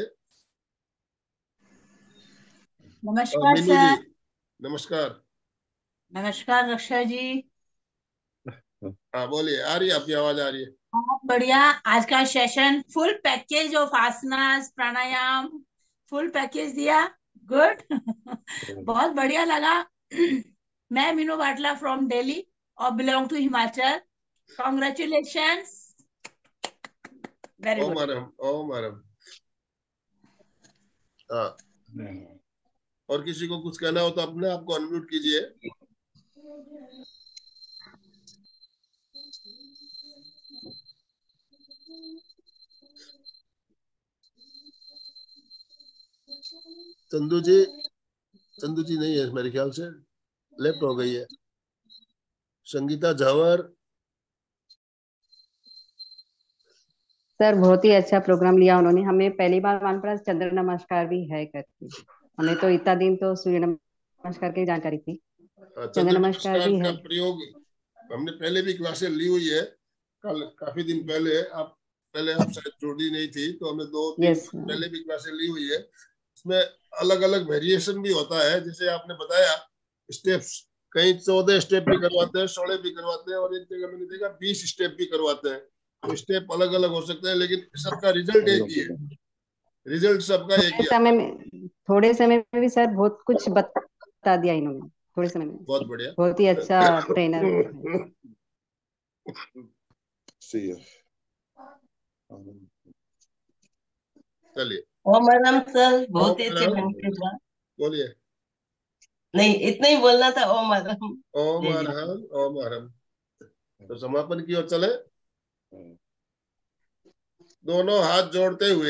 नमस्कार मीनू जी, सर। नमस्कार। नमस्कार रक्षा जी। हाँ बोलिए, आ रही है आपकी आवाज, आ रही है। बहुत बढ़िया। आज का session full package of asanas pranayama, full package दिया। गुड। बहुत बढ़िया लगा। मैं मीनू बाटला फ्रॉम दिल्ली और belong to Himachal. Congratulations, very ओम गुड। अरहम, ओम अरहम। हाँ, और किसी को कुछ कहना हो तो अपने आप को अनम्यूट कीजिए। चंदू जी, चंदू जी नहीं है मेरे ख्याल से, लेफ्ट हो गई है। संगीता झावर। सर बहुत ही अच्छा प्रोग्राम लिया उन्होंने। हमें पहली बार मालूम पड़ा चंद्र नमस्कार भी है करके। हमें तो इतना दिन तो सूर्य नमस्कार की जानकारी थी, चंद्र नमस्कार नमस्कार भी का है। प्रयोग हमने पहले भी क्लासेस ली हुई है। कल काफी दिन पहले, आप शायद जुड़ी नहीं थी, तो हमने 2-3 यस पहले भी क्लासेस ली हुई है। इसमें अलग अलग वेरिएशन भी होता है, जैसे आपने बताया स्टेप्स। कहीं 14 स्टेप भी करवाते हैं, 16 भी करवाते हैं, और एक जगह मैंने देखा 20 स्टेप भी करवाते हैं। तो स्टेप अलग अलग हो सकते हैं, लेकिन सबका रिजल्ट एक ही है। रिजल्ट सबका एक ही थोड़े समय में भी सर बहुत कुछ बता दिया इन्होंने, थोड़े समय में। बहुत बढ़िया, बहुत ही अच्छा ट्रेनर है। चलिए ओम आराम सर, बहुत ही ओम अच्छे आराम। ढंग से हुआ। बोलिए। नहीं, इतना ही बोलना था। ओम आराम। ओम जय जय। अरहम ओम अरहम। तो समापन की ओर चले। दोनों हाथ जोड़ते हुए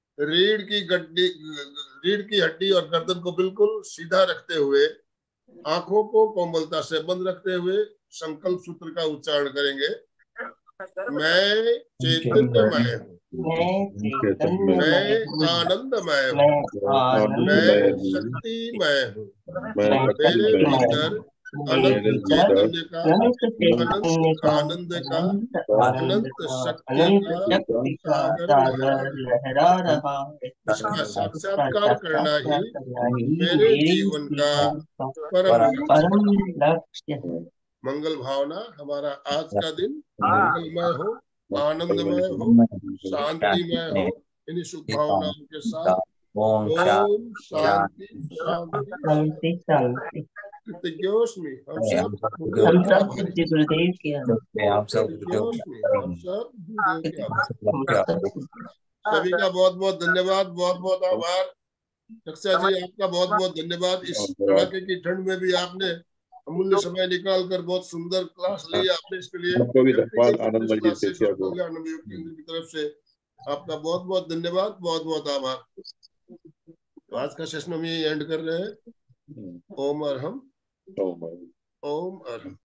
रीढ़ की हड्डी और गर्दन को बिल्कुल सीधा रखते हुए, आंखों को कोमलता से बंद रखते हुए संकल्प सूत्र का उच्चारण करेंगे। मैं चैतन्यमय हूँ, मैं आनंदमय हूँ, मैं शक्तिमय हूँ, मेरे भीतर अनंत चैतन्य का, अनंत आनंद का, अनंत शक्ति का सागर लहरा रहा है। इसका साक्षात्कार करना ही मेरे जीवन का परम लक्ष्य है। मंगल भावना हमारा आज का दिन मंगलमय हो, आनंदमय हो, शांतिमय हो। इन्हीं शुभ भावनाओं के साथ ओम शांति शांति शांति। कृतज्ञोस्मि, हम सब गुरुदेव के आभारी, गुरुदेव के कृतज्ञोस्मि, हम सब गुरुदेव के आभारी। सभी का बहुत बहुत धन्यवाद, बहुत बहुत आभार। रक्षा जी आपका बहुत बहुत धन्यवाद। इस कड़ाके की ठंड में भी आपने अमूल्य समय निकाल कर बहुत सुंदर क्लास ली। आपने इसके लिए कल्याण योग केंद्र की तरफ से आपका बहुत बहुत धन्यवाद, बहुत बहुत आभार। तो आज का सेशन हम यही एंड कर रहे हैं। ओम अरहम, ओम अरहम।